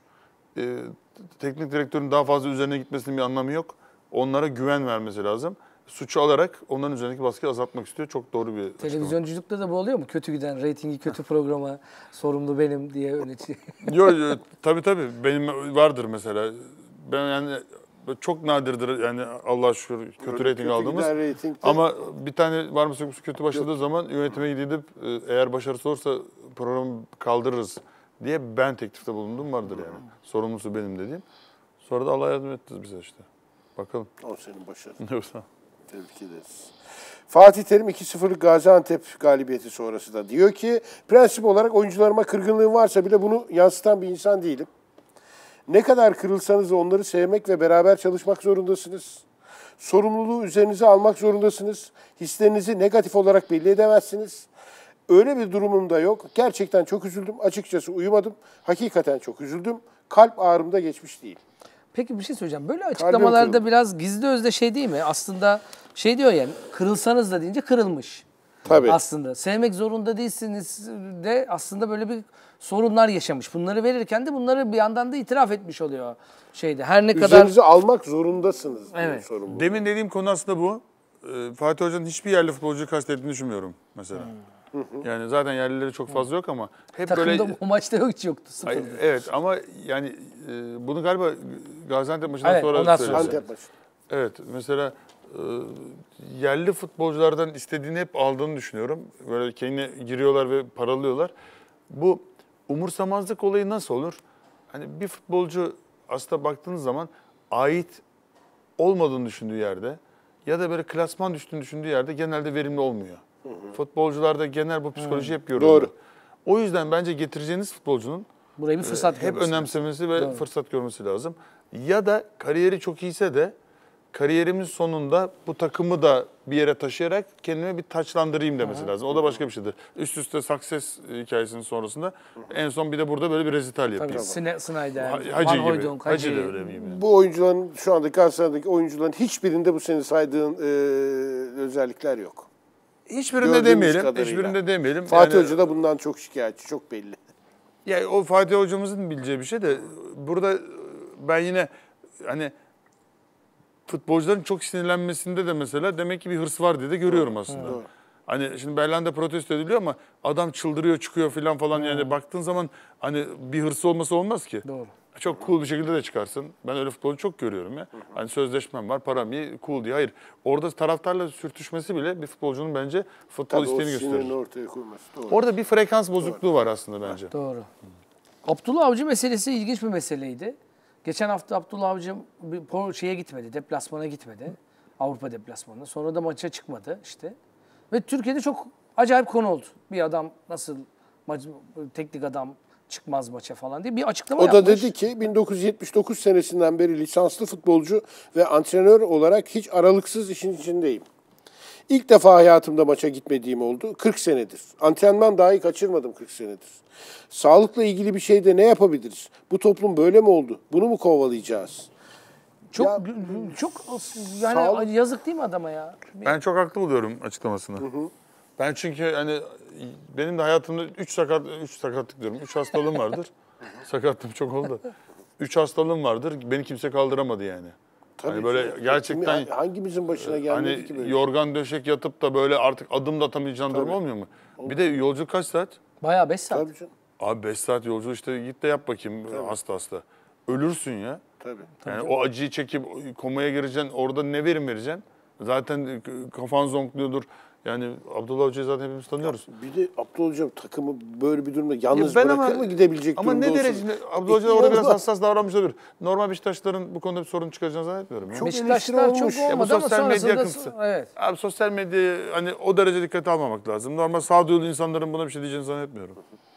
Teknik direktörün daha fazla üzerine gitmesinin bir anlamı yok. Onlara güven vermesi lazım. Suçu alarak onların üzerindeki baskıyı azaltmak istiyor. Çok doğru bir açıklama. Televizyonculukta da bu oluyor mu? Kötü giden, reytingi kötü programa sorumlu benim diye öyle şey. Yok, tabii. Benim vardır mesela. Ben yani çok nadirdir yani, Allah'a şükür kötü reyting aldığımız. Ama bir tane var mı yoksa kötü başladığı zaman yönetime gidip eğer başarısız olursa programı kaldırırız diye ben teklifte bulundum, vardır yani. Sorumlusu benim dediğim. Sonra da Allah yardım etti bize işte. Bakalım. O senin başarın. Yoksa Tebrik ederiz. Fatih Terim 2-0'lık Gaziantep galibiyeti sonrası da diyor ki prensip olarak oyuncularıma kırgınlığım varsa bile bunu yansıtan bir insan değilim. Ne kadar kırılsanız da onları sevmek ve beraber çalışmak zorundasınız. Sorumluluğu üzerinize almak zorundasınız. Hislerinizi negatif olarak belli edemezsiniz. Öyle bir durumum da yok. Gerçekten çok üzüldüm. Açıkçası uyumadım. Hakikaten çok üzüldüm. Kalp ağrım da geçmiş değil. Peki bir şey söyleyeceğim. Böyle açıklamalarda biraz gizli özde şey değil mi? Aslında şey diyor yani kırılsanız da deyince kırılmış. Tabii. Aslında sevmek zorunda değilsiniz de aslında böyle bir sorunlar yaşamış. Bunları verirken de bunları bir yandan da itiraf etmiş oluyor şeyde. Her ne kadar Üzerinize almak zorundasınız. Evet. Sorumluluğu. Demin dediğim konu aslında bu. Fatih Hoca'nın hiçbir yerli futbolcuyu kastettiğini düşünmüyorum mesela. Yani zaten yerlileri çok fazla yok ama hep takımda böyle... bu maçta hiç yoktu. Sıfırdı. Evet ama yani bunu galiba Gaziantep maçından Evet, sonra ondan sonra. söyledi. Antep maçı. Evet mesela yerli futbolculardan istediğini hep aldığını düşünüyorum. Böyle kendine giriyorlar ve paralıyorlar. Bu umursamazlık olayı nasıl olur? Hani bir futbolcu aslında baktığınız zaman ait olmadığını düşündüğü yerde ya da böyle klasman düştüğünü düşündüğü yerde genelde verimli olmuyor. Futbolcularda genel bu psikoloji hep görülüyor. Doğru. O yüzden bence getireceğiniz futbolcunun Burayı bir fırsat hep görmesi lazım. önemsemesi ve fırsat görmesi lazım. Ya da kariyeri çok iyiyse de kariyerimin sonunda bu takımı da bir yere taşıyarak kendime bir taçlandırayım demesi lazım. O da başka bir şeydir. Üst üste success hikayesinin sonrasında en son bir de burada böyle bir rezital yapayım. Snyder, Van Hacı gibi. Hooijdonk, Hacı da öyle miyim yani? Bu oyuncuların şu anda Galatasaray'daki oyuncuların hiçbirinde bu senin saydığın özellikler yok. Hiçbirinde Gördüğümüz demeyelim. kadarıyla. Hiçbirinde demeyelim. Fatih Yani- Hoca da bundan çok şikayetçi, çok belli. Ya o Fatih hocamızın bileceği bir şey de burada ben yine hani futbolcuların çok sinirlenmesinde de mesela demek ki bir hırs var diye de görüyorum aslında. Doğru. Hani şimdi Berlanda protesto ediliyor ama adam çıldırıyor çıkıyor falan yani baktığın zaman hani bir hırsı olması olmaz ki. Doğru. Çok cool bir şekilde de çıkarsın. Ben öyle futbolcu çok görüyorum ya. Hani sözleşmem var, param iyi, cool diye. Hayır. Orada taraftarla sürtüşmesi bile bir futbolcunun bence futbol Tabii o isteğini sinirini gösterir. ortaya koyması. Doğru. Orada bir frekans bozukluğu var aslında bence. Doğru. Abdullah Avcı meselesi ilginç bir meseleydi. Geçen hafta Abdullah Avcı bir şeye gitmedi, deplasmana gitmedi. Avrupa deplasmanına. Sonra da maça çıkmadı işte. Ve Türkiye'de çok acayip konu oldu. Bir adam nasıl teknik adam çıkmaz maça falan diye bir açıklama O yapmış. da dedi ki 1979 senesinden beri lisanslı futbolcu ve antrenör olarak hiç aralıksız işin içindeyim. İlk defa hayatımda maça gitmediğim oldu. 40 senedir. Antrenman dahi kaçırmadım 40 senedir. Sağlıkla ilgili bir şeyde ne yapabiliriz? Bu toplum böyle mi oldu? Bunu mu kovalayacağız? Çok Ya, çok yani sağlık- yazık değil mi adama ya? Ben çok haklı buluyorum açıklamasını. Ben çünkü hani benim de hayatımda 3 sakatlık diyorum. 3 hastalığım vardır. Sakatlığım çok oldu. 3 hastalığım vardır. Beni kimse kaldıramadı yani. Tabii hani böyle ki. gerçekten Hangimizin başına gelmedi hani ki böyle? yorgan döşek yatıp da böyle artık adım da atamayacağın durum olmuyor mu? Bir de yolculuk kaç saat? Bayağı 5 saat. Tabii canım. Abi 5 saat yolculuk işte git de yap bakayım hasta. Ölürsün ya. Tabii. Yani o acıyı çekip komaya gireceksin. Orada ne verim vereceksin? Zaten kafan zonkluyordur. Yani Abdullah Hoca'yı zaten hepimiz tanıyoruz. Bir de Abdullah Hocam takımı böyle bir durumda yalnız ben bırakır ama- mı gidebilecek Ama durumda ne olsun? derecede Abdullah Hoca da orada biraz Olmaz. hassas davranmış olabilir. Normal Beşiktaşların bu konuda bir sorun çıkaracağını zannetmiyorum. Ya. Çok Beşiktaşlar eleştiri çok olmuş. Ya bu olmadı ama sosyal medya sonrasında akıntısı. evet. Abi sosyal medyayı hani o derece dikkate almamak lazım. Normal sağduyulu insanların buna bir şey diyeceğini zannetmiyorum.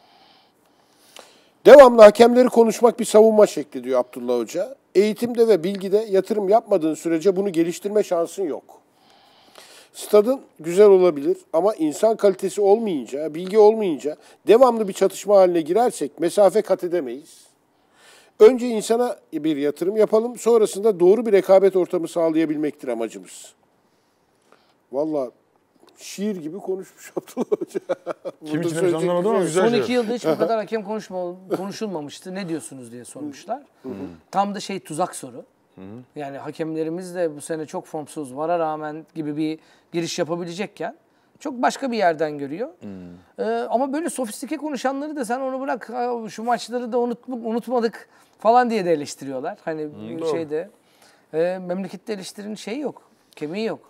Devamlı hakemleri konuşmak bir savunma şekli diyor Abdullah Hoca. Eğitimde ve bilgide yatırım yapmadığın sürece bunu geliştirme şansın yok. Stadın güzel olabilir ama insan kalitesi olmayınca, bilgi olmayınca devamlı bir çatışma haline girersek mesafe kat edemeyiz. Önce insana bir yatırım yapalım, sonrasında doğru bir rekabet ortamı sağlayabilmektir amacımız. Vallahi şiir gibi konuşmuş Abdullah Hoca. Kim Burada için söyleyecek anlamadım ama bir şey yok. güzel Son 2 şey. yılda hiç bu kadar hakem konuşulmamıştı. Ne diyorsunuz diye sormuşlar. Tam da tuzak soru. Yani hakemlerimiz de bu sene çok formsuz, vara rağmen gibi bir giriş yapabilecekken çok başka bir yerden görüyor. Ama böyle sofistike konuşanları da sen onu bırak şu maçları da unutmadık falan diye de eleştiriyorlar. Hani doğru. şeyde memlekette eleştirinin şeyi yok, kemiği yok.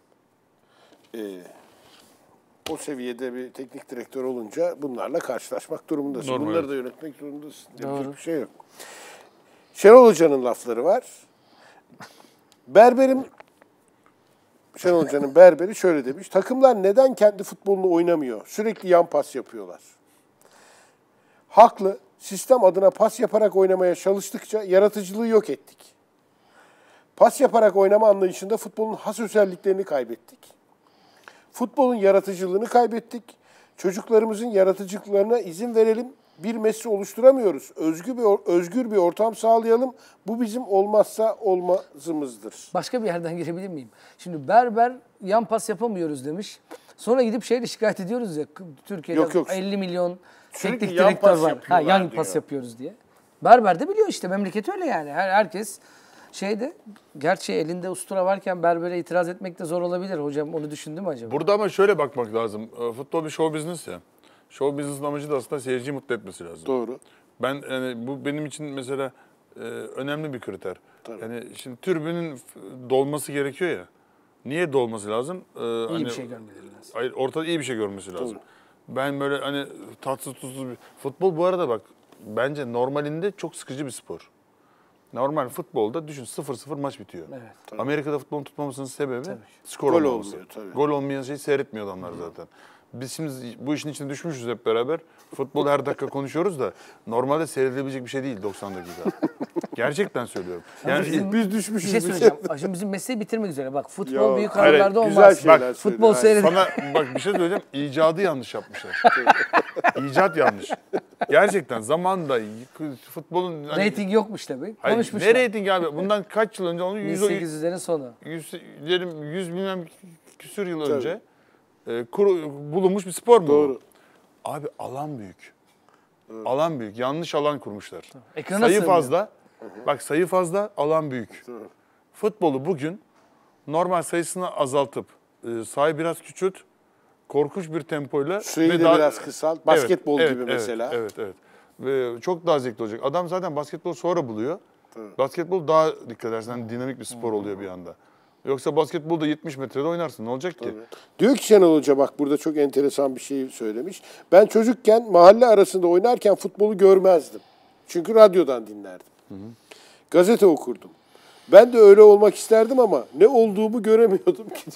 O seviyede bir teknik direktör olunca bunlarla karşılaşmak durumundasın. Normal. Bunları da yönetmek durumundasın. Yapacak Doğru. bir şey yok. Şenol Hoca'nın lafları var. Berberim Şenol Hoca'nın berberi şöyle demiş. Takımlar neden kendi futbolunu oynamıyor? Sürekli yan pas yapıyorlar. Haklı. Sistem adına pas yaparak oynamaya çalıştıkça yaratıcılığı yok ettik. Pas yaparak oynama anlayışında futbolun has özelliklerini kaybettik. Futbolun yaratıcılığını kaybettik. Çocuklarımızın yaratıcılıklarına izin verelim. Bir Messi oluşturamıyoruz. Özgür bir ortam sağlayalım. Bu bizim olmazsa olmazımızdır. Başka bir yerden girebilir miyim? Şimdi berber yan pas yapamıyoruz demiş. Sonra gidip şeyle şikayet ediyoruz ya. Türkiye'de Yok. 50 milyon Sürekli teknik yan direktör pas var. yapıyorlar Yan diyor. pas yapıyoruz diye. Berber de biliyor işte, memleket öyle yani. Herkes şeyde, gerçi elinde ustura varken berbere itiraz etmek de zor olabilir. Hocam onu düşündü mü acaba? Burada ama şöyle bakmak lazım. Futbol bir show business ya. Show business'ın amacı da aslında seyirciyi mutlu etmesi lazım. Doğru. Bu benim için mesela önemli bir kriter. Tabii. Yani şimdi tribünün dolması gerekiyor ya. Niye dolması lazım? İyi bir şey görmeleri lazım. Hayır, ortada iyi bir şey görmesi lazım. Ben böyle hani tatsız tuzsuz bir... Futbol bu arada bak, bence normalinde çok sıkıcı bir spor. Normal futbolda düşün 0-0 maç bitiyor. Evet. Amerika'da futbolun tutmamasının sebebi skor Gol olmaması. olmuyor, tabii. Gol olmayan şeyi seyretmiyor adamlar zaten. Biz şimdi bu işin içine düşmüşüz hep beraber. Futbol her dakika konuşuyoruz da normalde seyredilebilecek bir şey değil 90 dakika. Gerçekten söylüyorum. Yani Biz Bir düşmüşüz. şey söyleyeceğim. Şimdi bizim mesleği bitirmek üzere. Bak futbol Ya, büyük hayır, kanallarda güzel olmaz. şeyler Bak söylüyor, futbol aynen. seyredin. sana bak bir şey söyleyeceğim. İcadı yanlış yapmışlar. İcat yanlış. Gerçekten zamanında futbolun... hani- Reyting yokmuş tabii. Hayır, Konuşmuşlar. ne reyting abi? Bundan kaç yıl önce onu 1800'lerin sonu. 100 bilmem küsür yıl önce bulunmuş bir spor mu? Doğru. Bu? Abi alan büyük. Alan büyük. Yanlış alan kurmuşlar. Ekrana Sayı sığmıyor. fazla. Bak sayı fazla, alan büyük. Futbolu bugün normal sayısını azaltıp sahayı biraz küçült, korkunç bir tempoyla Süreyi ve de biraz kısalt. Basketbol gibi evet, mesela. Evet. Ve çok daha zevkli olacak. Adam zaten basketbolu sonra buluyor. Basketbol daha dikkat edersen dinamik bir spor oluyor bir anda. Yoksa basketbolda 70 metrede oynarsın. Ne olacak ki? Diyor ki Şenol Hoca, bak burada çok enteresan bir şey söylemiş. Ben çocukken mahalle arasında oynarken futbolu görmezdim. Çünkü radyodan dinlerdim. Gazete okurdum. Ben de öyle olmak isterdim ama ne olduğumu göremiyordum ki.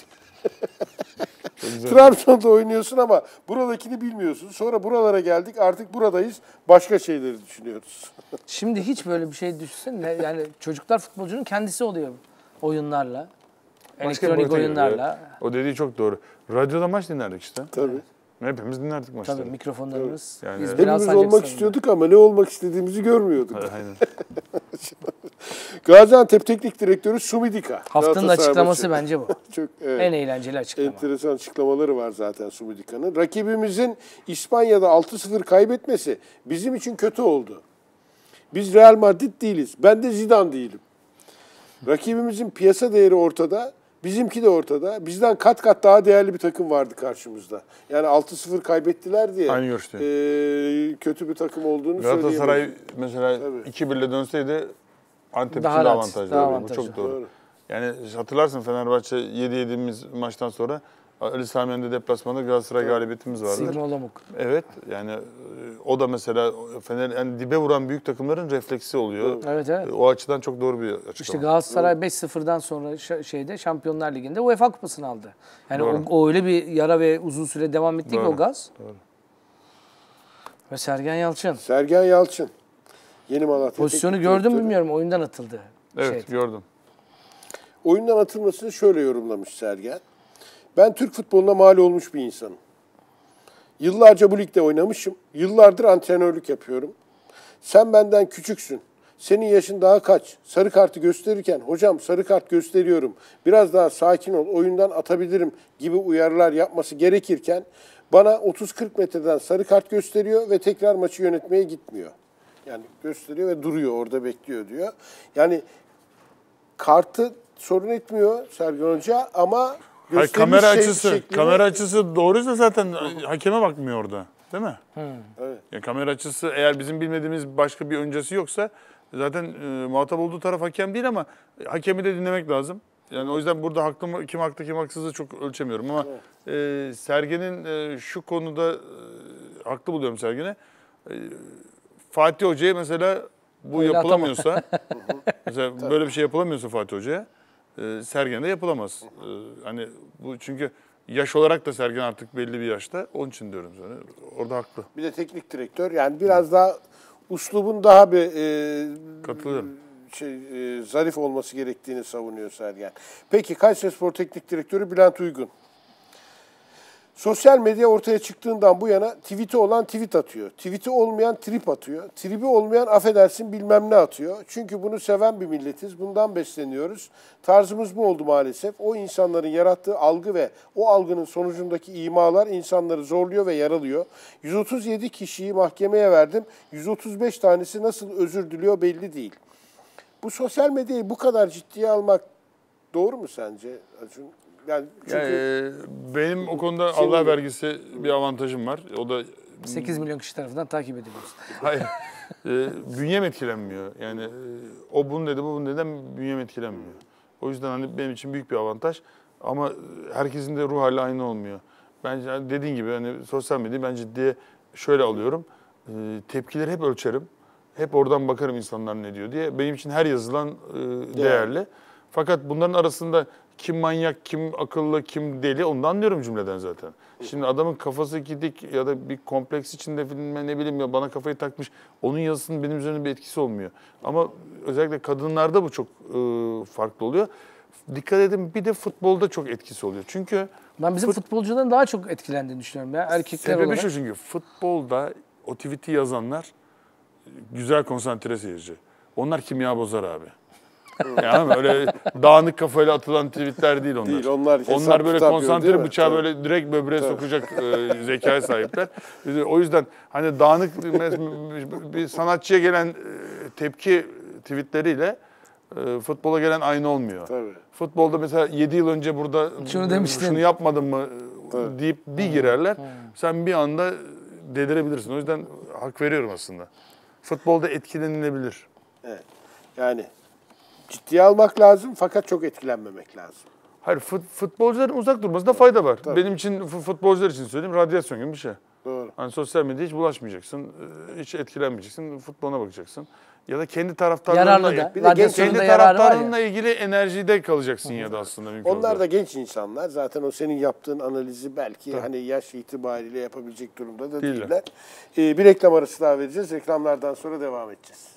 Trabzon'da oynuyorsun ama buradakini bilmiyorsun. Sonra buralara geldik, artık buradayız. Başka şeyleri düşünüyoruz. Şimdi hiç böyle bir şey düşünsene. Yani çocuklar futbolcunun kendisi oluyor oyunlarla. Elektronik boyuta giriyor, oyunlarla. evet. O dediği çok doğru. Radyoda maç dinlerdik işte. Tabii. Hepimiz dinlerdik maçları. Tabii mikrofonlarımız. Yani Biz evet. biraz Hepimiz olmak istiyorduk ama ne olmak istediğimizi görmüyorduk. Aynen. Gaziantep Teknik Direktörü Sumidika. Haftanın Galatasaray açıklaması maçı. bence bu. Çok, evet. En eğlenceli açıklama. Enteresan açıklamaları var zaten Sumidika'nın. Rakibimizin İspanya'da 6-0 kaybetmesi bizim için kötü oldu. Biz Real Madrid değiliz. Ben de Zidane değilim. Rakibimizin piyasa değeri ortada. Bizimki de ortada. Bizden kat kat daha değerli bir takım vardı karşımızda. Yani 6-0 kaybettiler diye Aynı görüşte. kötü bir takım olduğunu Galatasaray söyleyemeyiz. mesela Tabii. 2-1'le dönseydi Antep Daha için de rahat, avantajlı daha oluyordu. Bu avantajlı. çok doğru. Doğru. Yani hatırlarsın Fenerbahçe 7-7'miz maçtan sonra Ali Sami Yen'de deplasmanda Galatasaray galibiyetimiz vardı. Sigma Olamuk. Evet yani o da mesela Fener yani dibe vuran büyük takımların refleksi oluyor. Evet, evet. O açıdan çok doğru bir açıklama. İşte Galatasaray 5-0'dan sonra şeyde Şampiyonlar Ligi'nde UEFA Kupası'nı aldı. Yani Doğru. o öyle bir yara ve uzun süre devam etti ki Doğru. o gaz. Doğru. Ve Sergen Yalçın. Sergen Yalçın. Yeni Malatya Pozisyonu Teknik gördün mü Direktörü. bilmiyorum. Oyundan atıldı. Evet gördüm. Oyundan atılmasını şöyle yorumlamış Sergen. Ben Türk futboluna mal olmuş bir insanım. Yıllarca bu ligde oynamışım. Yıllardır antrenörlük yapıyorum. Sen benden küçüksün. Senin yaşın daha kaç? Sarı kartı gösterirken hocam sarı kart gösteriyorum. Biraz daha sakin ol. Oyundan atabilirim gibi uyarılar yapması gerekirken bana 30-40 metreden sarı kart gösteriyor ve tekrar maçı yönetmeye gitmiyor. Yani gösteriyor ve duruyor orada bekliyor diyor. Yani kartı sorun etmiyor Sergen Hoca ama Hayır, göstermiş şeklini- kamera açısı doğruysa zaten hakeme bakmıyor orada. Değil mi? Evet. Ya kamera açısı eğer bizim bilmediğimiz başka bir öncesi yoksa zaten muhatap olduğu taraf hakem değil ama hakemi de dinlemek lazım. Yani o yüzden burada haklı mı, kim haklı kim haksızı çok ölçemiyorum ama Sergen'in şu konuda haklı buluyorum Sergen'i. Fatih Hoca'ya mesela bu Öyle yapılamıyorsa mesela böyle bir şey yapılamıyorsa Fatih Hoca'ya Sergen'de yapılamaz. Hani bu çünkü yaş olarak da Sergen artık belli bir yaşta. Onun için diyorum sana. Orada haklı. Bir de teknik direktör. Yani biraz daha uslubun daha bir Katılıyorum. zarif olması gerektiğini savunuyor Sergen. Peki Kayserispor Teknik Direktörü Bülent Uygun. Sosyal medya ortaya çıktığından bu yana tweet'i olan tweet atıyor. Tweet'i olmayan trip atıyor. Tribi olmayan affedersin bilmem ne atıyor. Çünkü bunu seven bir milletiz. Bundan besleniyoruz. Tarzımız bu oldu maalesef. O insanların yarattığı algı ve o algının sonucundaki imalar insanları zorluyor ve yaralıyor. 137 kişiyi mahkemeye verdim. 135 tanesi nasıl özür diliyor belli değil. Bu sosyal medyayı bu kadar ciddiye almak doğru mu sence Acun? Yani çünkü benim o konuda Allah vergisi bir avantajım var. O da 8 milyon kişi tarafından takip ediliyoruz. hayır. Bünyem etkilenmiyor. Yani o bunu dedi, bu bunu dedi, bünyem etkilenmiyor. O yüzden hani benim için büyük bir avantaj. Ama herkesin de ruh hali aynı olmuyor. Bence dediğin gibi hani sosyal medyayı ben ciddiye şöyle alıyorum. Tepkileri hep ölçerim. Hep oradan bakarım insanlar ne diyor diye. Benim için her yazılan değerli. Fakat bunların arasında kim manyak, kim akıllı, kim deli onu da anlıyorum cümleden zaten. Şimdi adamın kafası gidik ya da bir kompleks içinde film ne bileyim ya bana kafayı takmış. Onun yazısının benim üzerine bir etkisi olmuyor. Ama özellikle kadınlarda bu çok farklı oluyor. Dikkat edin bir de futbolda çok etkisi oluyor. Çünkü Ben bizim futbolcuların daha çok etkilendiğini düşünüyorum ya erkekler sebebi olarak. şu çünkü futbolda o tweet'i yazanlar güzel konsantre seyirci. Onlar kimya bozar abi. Yani öyle dağınık kafayla atılan tweetler değil onlar. Değil, onlar böyle kitap konsantre diyor, değil mi? bıçağı böyle direkt böbreğe sokacak zekaya sahipler. O yüzden hani dağınık bir sanatçıya gelen tepki tweetleriyle futbola gelen aynı olmuyor. Tabii. Futbolda mesela 7 yıl önce burada şunu yapmadın mı deyip bir girerler. Sen bir anda delirebilirsin. O yüzden hak veriyorum aslında. Futbolda etkilenilebilir. Evet. Yani ciddiye almak lazım fakat çok etkilenmemek lazım. Hayır, futbolcuların uzak durmasında fayda var. Tabii. Benim için, futbolcular için söyleyeyim, radyasyon gibi bir şey. Doğru. Hani sosyal medyaya hiç bulaşmayacaksın, hiç etkilenmeyeceksin, futboluna bakacaksın. Ya da kendi taraftarlarınla, Yararlı da. Bir de Radyasyonun kendi da yararı var taraftarınla ya. ilgili enerjide kalacaksın ya da aslında mümkün Onlar olduğu. da genç insanlar. Zaten o senin yaptığın analizi belki hani yaş itibariyle yapabilecek durumda da değiller. Bir reklam arası daha vereceğiz. Reklamlardan sonra devam edeceğiz.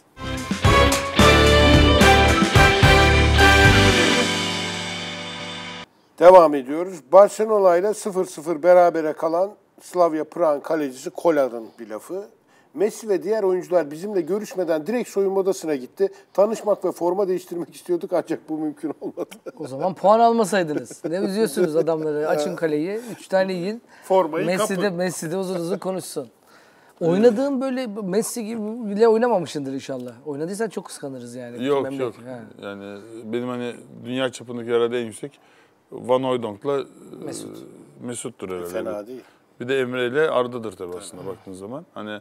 Devam ediyoruz. Barcelona ile 0-0 berabere kalan Slavia Prag'ın kalecisi Kolar'ın bir lafı. Messi ve diğer oyuncular bizimle görüşmeden direkt soyunma odasına gitti. Tanışmak ve forma değiştirmek istiyorduk ancak bu mümkün olmadı. O zaman puan almasaydınız. Ne üzüyorsunuz adamları. Açın kaleyi. 3 tane yiyin. Formayı Messi de uzun uzun konuşsun. Oynadığın böyle Messi gibi bile oynamamışsındır inşallah. Oynadıysan çok kıskanırız yani. Yok. Ha. Yani benim hani dünya çapındaki herhalde en yüksek Van Hooydonk'la Mesut'tur herhalde. Fena değil. Bir de Emre ile Arda'dır tabii aslında baktığın zaman. Hani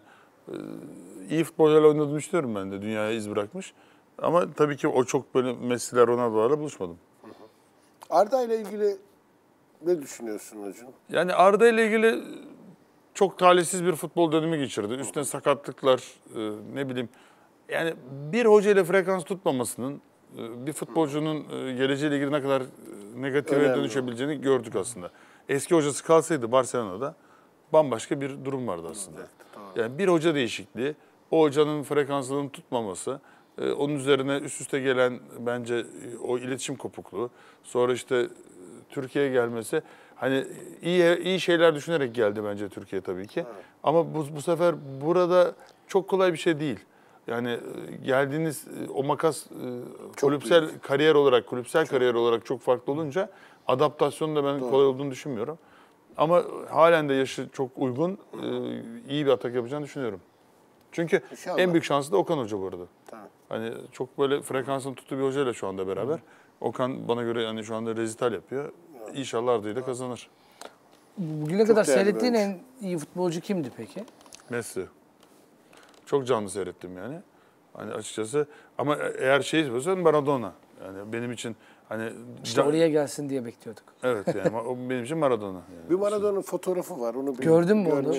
iyi futbolcularla oynadığını düşünüyorum ben de. Dünyaya iz bırakmış. Ama tabii ki o çok böyle Messi'ler, Ronaldo'larla buluşmadım. Arda ile ilgili ne düşünüyorsun Acun? Yani Arda ile ilgili çok talihsiz bir futbol dönemi geçirdi. Üstüne sakatlıklar, ne bileyim. Yani bir hoca ile frekans tutmamasının bir futbolcunun geleceğiyle ilgili ne kadar negatife Önemli. dönüşebileceğini gördük aslında. Eski hocası kalsaydı Barcelona'da bambaşka bir durum vardı aslında. Yani bir hoca değişikliği, o hocanın frekansının tutmaması, onun üzerine üst üste gelen bence o iletişim kopukluğu, sonra işte Türkiye'ye gelmesi, hani iyi şeyler düşünerek geldi bence Türkiye tabii ki. Evet. Ama bu sefer burada çok kolay bir şey değil. Yani geldiğiniz o makas kulüpsel kariyer olarak çok farklı olunca adaptasyonun da ben kolay olduğunu düşünmüyorum. Ama halen de yaşı çok uygun, iyi bir atak yapacağını düşünüyorum. Çünkü İnşallah. En büyük şansı da Okan Hoca bu arada. Tamam. Hani çok böyle frekansını tuttuğu bir hocayla şu anda beraber. Okan bana göre yani şu anda rezital yapıyor. İnşallah Arda'yı da kazanır. Bugüne kadar seyrettiğin en iyi futbolcu kimdi peki? Messi. Çok canlı seyrettim yani. Hani açıkçası ama eğer şey istiyorsan Maradona. Yani benim için hani İşte oraya gelsin diye bekliyorduk. Evet yani o benim için Maradona. Yani. Bir Maradona'nın fotoğrafı var. Onu gördün mü onu?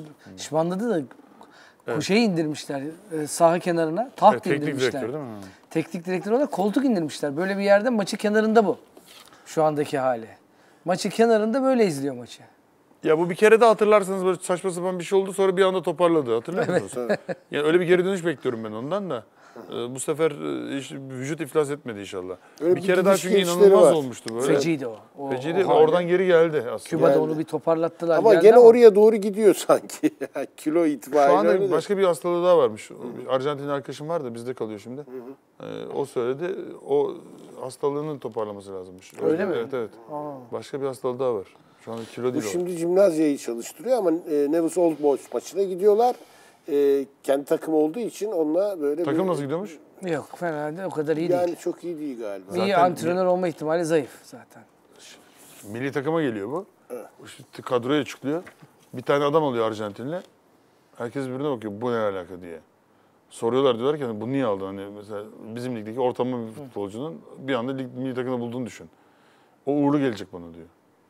Şişmanladı da kuşeyi indirmişler saha kenarına. Taht indirmişler. Teknik direktör değil mi? Teknik direktör olarak koltuk indirmişler. Böyle bir yerde maçı kenarında bu. Şu andaki hali. Maçı kenarında böyle izliyor maçı. Ya bu bir kere de hatırlarsanız böyle saçma sapan bir şey oldu, sonra bir anda toparladı. Hatırlıyor musunuz? Yani öyle bir geri dönüş bekliyorum ben ondan da. Bu sefer vücut iflas etmedi inşallah. Öyle bir bir kere daha gidiş çünkü gelişleri inanılmaz var. olmuştu böyle. Feciydi o. Feciydi. O hali. Oradan geri geldi aslında. Küba'da geldi. onu bir toparlattılar. Ama geldi gene oraya doğru gidiyor sanki. Kilo Şu itibariyle. anda öyle de. başka bir hastalığı daha varmış. Arjantin arkadaşım var da bizde kalıyor şimdi. O söyledi. O hastalığını toparlaması lazımmış. Öyle mi? Evet evet. Başka bir hastalığı daha var. Şu anda kilo Bu değil o. şimdi jimnazyayı çalıştırıyor ama Nevis Old Boys maçına gidiyorlar. Kendi takım olduğu için onunla böyle Takım nasıl gidiyormuş? Yok fena değil. O kadar iyi değil. Yani çok iyi değil galiba. İyi antrenör olma ihtimali zayıf zaten. Milli takıma geliyor bu. İşte kadroya çıkıyor. Bir tane adam alıyor Arjantinli. Herkes birbirine bakıyor. Bu ne alaka diye. Soruyorlar, diyorlar ki hani bunu niye aldın? Hani mesela bizim ligdeki ortalama bir futbolcunun bir anda milli takımda bulduğunu düşün. O uğurlu gelecek bana diyor.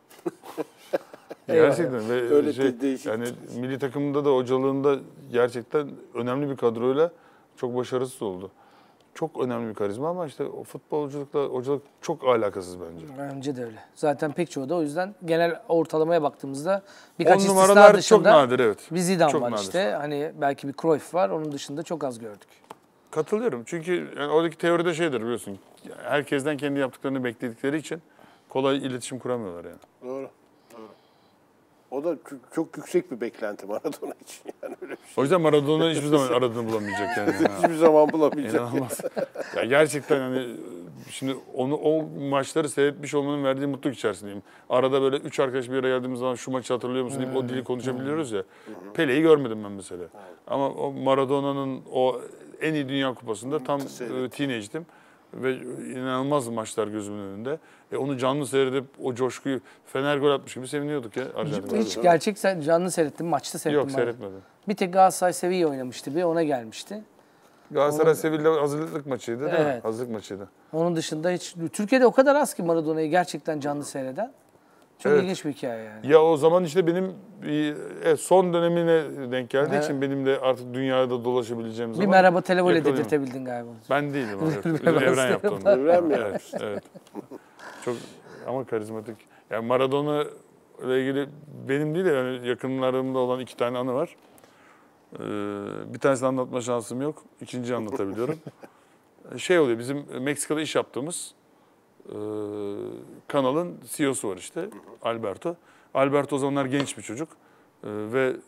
Gerçekten ve Öyle değişik. yani milli takımda da hocalığında gerçekten önemli bir kadroyla çok başarısız oldu. Çok önemli bir karizma ama işte o futbolculukla hocalık çok alakasız bence. Bence de öyle. Zaten pek çoğu da o yüzden genel ortalamaya baktığımızda birkaç 10 istisna numaralar çok dışında nadir, evet. bir Zidane Çok var nadir. işte. Hani belki bir Cruyff var. Onun dışında çok az gördük. Katılıyorum. Çünkü yani oradaki teoride şeydir biliyorsun. Herkesten kendi yaptıklarını bekledikleri için kolay iletişim kuramıyorlar yani. Doğru. O da çok yüksek bir beklenti Maradona için. Yani öyle bir şey. O yüzden Maradona hiçbir zaman aradığını bulamayacak yani. Hiçbir zaman bulamayacak. İnanılmaz. Ya gerçekten hani şimdi o maçları seyretmiş olmanın verdiği mutluluk içerisindeyim. Arada böyle 3 arkadaş bir araya geldiğimiz zaman şu maçı hatırlıyor musun deyip o dili konuşabiliyoruz ya. Pele'yi görmedim ben mesela. Ama o Maradona'nın o en iyi Dünya Kupası'nda tam teenage'dim. Ve inanılmaz maçlar gözümün önünde. Onu canlı seyredip o coşkuyu Fener gol atmış gibi seviniyorduk ya Arjantin'de. Hiç gerçek canlı seyrettim, maçta seyrettim. Yok, seyretmedim. Bir tek Galatasaray Sevilla oynamıştı bir, ona gelmişti. Galatasaray Sevilla hazırlık maçıydı değil mi? Evet. Hazırlık maçıydı. Onun dışında hiç Türkiye'de o kadar az ki Maradona'yı gerçekten canlı seyreden. Çok Evet. ilginç bir hikaye yani. Ya o zaman işte benim son dönemine denk geldiği için benim de artık dünyada dolaşabileceğim Bir zaman... merhaba televole yakalıyorum. dedirtebildin galiba. Ben değilim. Evet. Merhaba Evren yaptı onu. Evren mi? Evet, evet. Çok ama karizmatik. Yani Maradona ile ilgili benim değil de yani yakınlarımda olan 2 tane anı var. Bir tanesini anlatma şansım yok. İkinciyi anlatabiliyorum. Şey oluyor, bizim Meksika'da iş yaptığımız kanalın CEO'su var işte, Alberto. Alberto o zamanlar genç bir çocuk ve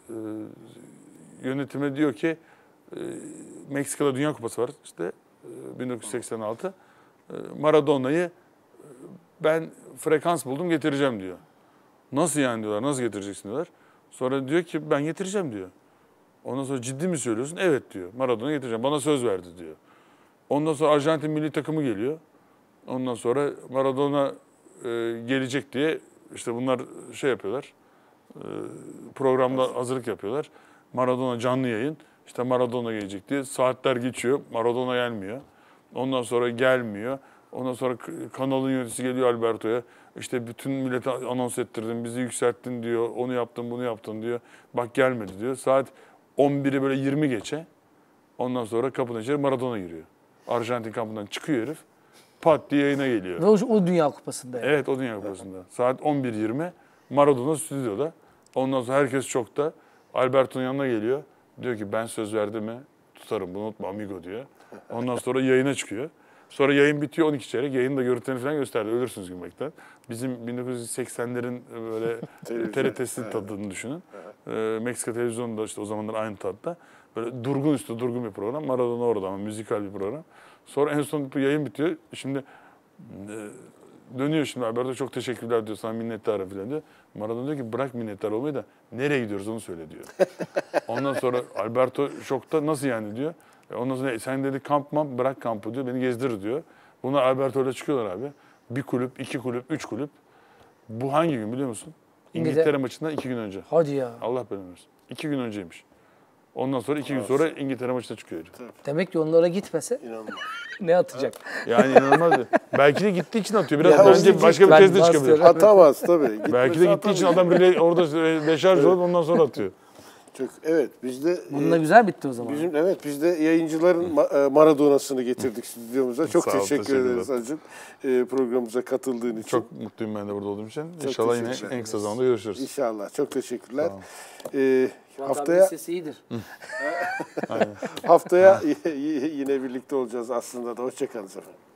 yönetime diyor ki Meksika'da Dünya Kupası var işte 1986. Maradona'yı ben frekans buldum getireceğim diyor. Nasıl yani diyorlar, nasıl getireceksin diyorlar. Sonra diyor ki ben getireceğim diyor. Ondan sonra ciddi mi söylüyorsun? Evet diyor. Maradona'yı getireceğim. Bana söz verdi diyor. Ondan sonra Arjantin milli takımı geliyor. Ondan sonra Maradona gelecek diye işte bunlar şey yapıyorlar. Programda hazırlık yapıyorlar. Maradona canlı yayın. İşte Maradona gelecek diye saatler geçiyor. Maradona gelmiyor. Ondan sonra gelmiyor. Ondan sonra kanalın yöneticisi geliyor Alberto'ya. İşte bütün millete anons ettirdin, bizi yükselttin diyor. Onu yaptın, bunu yaptın diyor. Bak gelmedi diyor. Saat 11'i böyle 20 geçe. Ondan sonra kapıdan içeri Maradona giriyor. Arjantin kampından çıkıyor herif. Pat diye yayına geliyor. Ve o Dünya Kupası'nda. Yani. Evet, o Dünya Kupası'nda. Saat 11.20 Maradona stüdyoda. Ondan sonra herkes şokta. Alberto'nun yanına geliyor. Diyor ki ben söz verdim mi tutarım, bunu unutma amigo diyor. Ondan sonra yayına çıkıyor. Sonra yayın bitiyor 12 çeyrek. Yayının da görüntülerini falan gösterdi. Ölürsünüz gülmekten. Bizim 1980'lerin böyle TRT'si tadını düşünün. Meksika televizyonunda işte o zamanlar aynı tatta. Böyle durgun üstü durgun bir program. Maradona orada ama müzikal bir program. Sonra en son yayın bitiyor. Şimdi dönüyor şimdi Alberto çok teşekkürler diyor sana minnettarım falan diyor. Maradona diyor ki bırak minnettar olmayı da nereye gidiyoruz onu söyle diyor. Ondan sonra Alberto şokta nasıl yani diyor. Ondan sonra sen dedi kamp bırak kampı diyor beni gezdir diyor. Bunlar Alberto'yla çıkıyorlar abi. Bir kulüp, 2 kulüp, 3 kulüp. Bu hangi gün biliyor musun? İngiltere maçından 2 gün önce. Hadi ya. Allah belanı versin. 2 gün önceymiş. Ondan sonra 2 gün sonra İngiltere maçına çıkıyor. Demek ki onlara gitmese İnanılmaz. ne atacak? Yani inanılmaz. Belki de gittiği için atıyor. Biraz Ya bence başka bir ben tez de bastırıyorum. çıkabilir. Atamaz tabii. Belki de gittiği için adam orada deşarj olup ondan sonra atıyor. Evet biz de Bununla güzel bitti o zaman. biz de yayıncıların Maradona'sını getirdik stüdyomuza. Çok Sağ ol, teşekkür teşekkürler. ederiz Acun programımıza katıldığın için. Çok mutluyum ben de burada olduğum için. Çok İnşallah yine teşekkür en kısa zamanda görüşürüz. İnşallah. Çok teşekkürler. Haftaya sesi iyidir. Haftaya yine birlikte olacağız aslında da. Hoşça kalın efendim.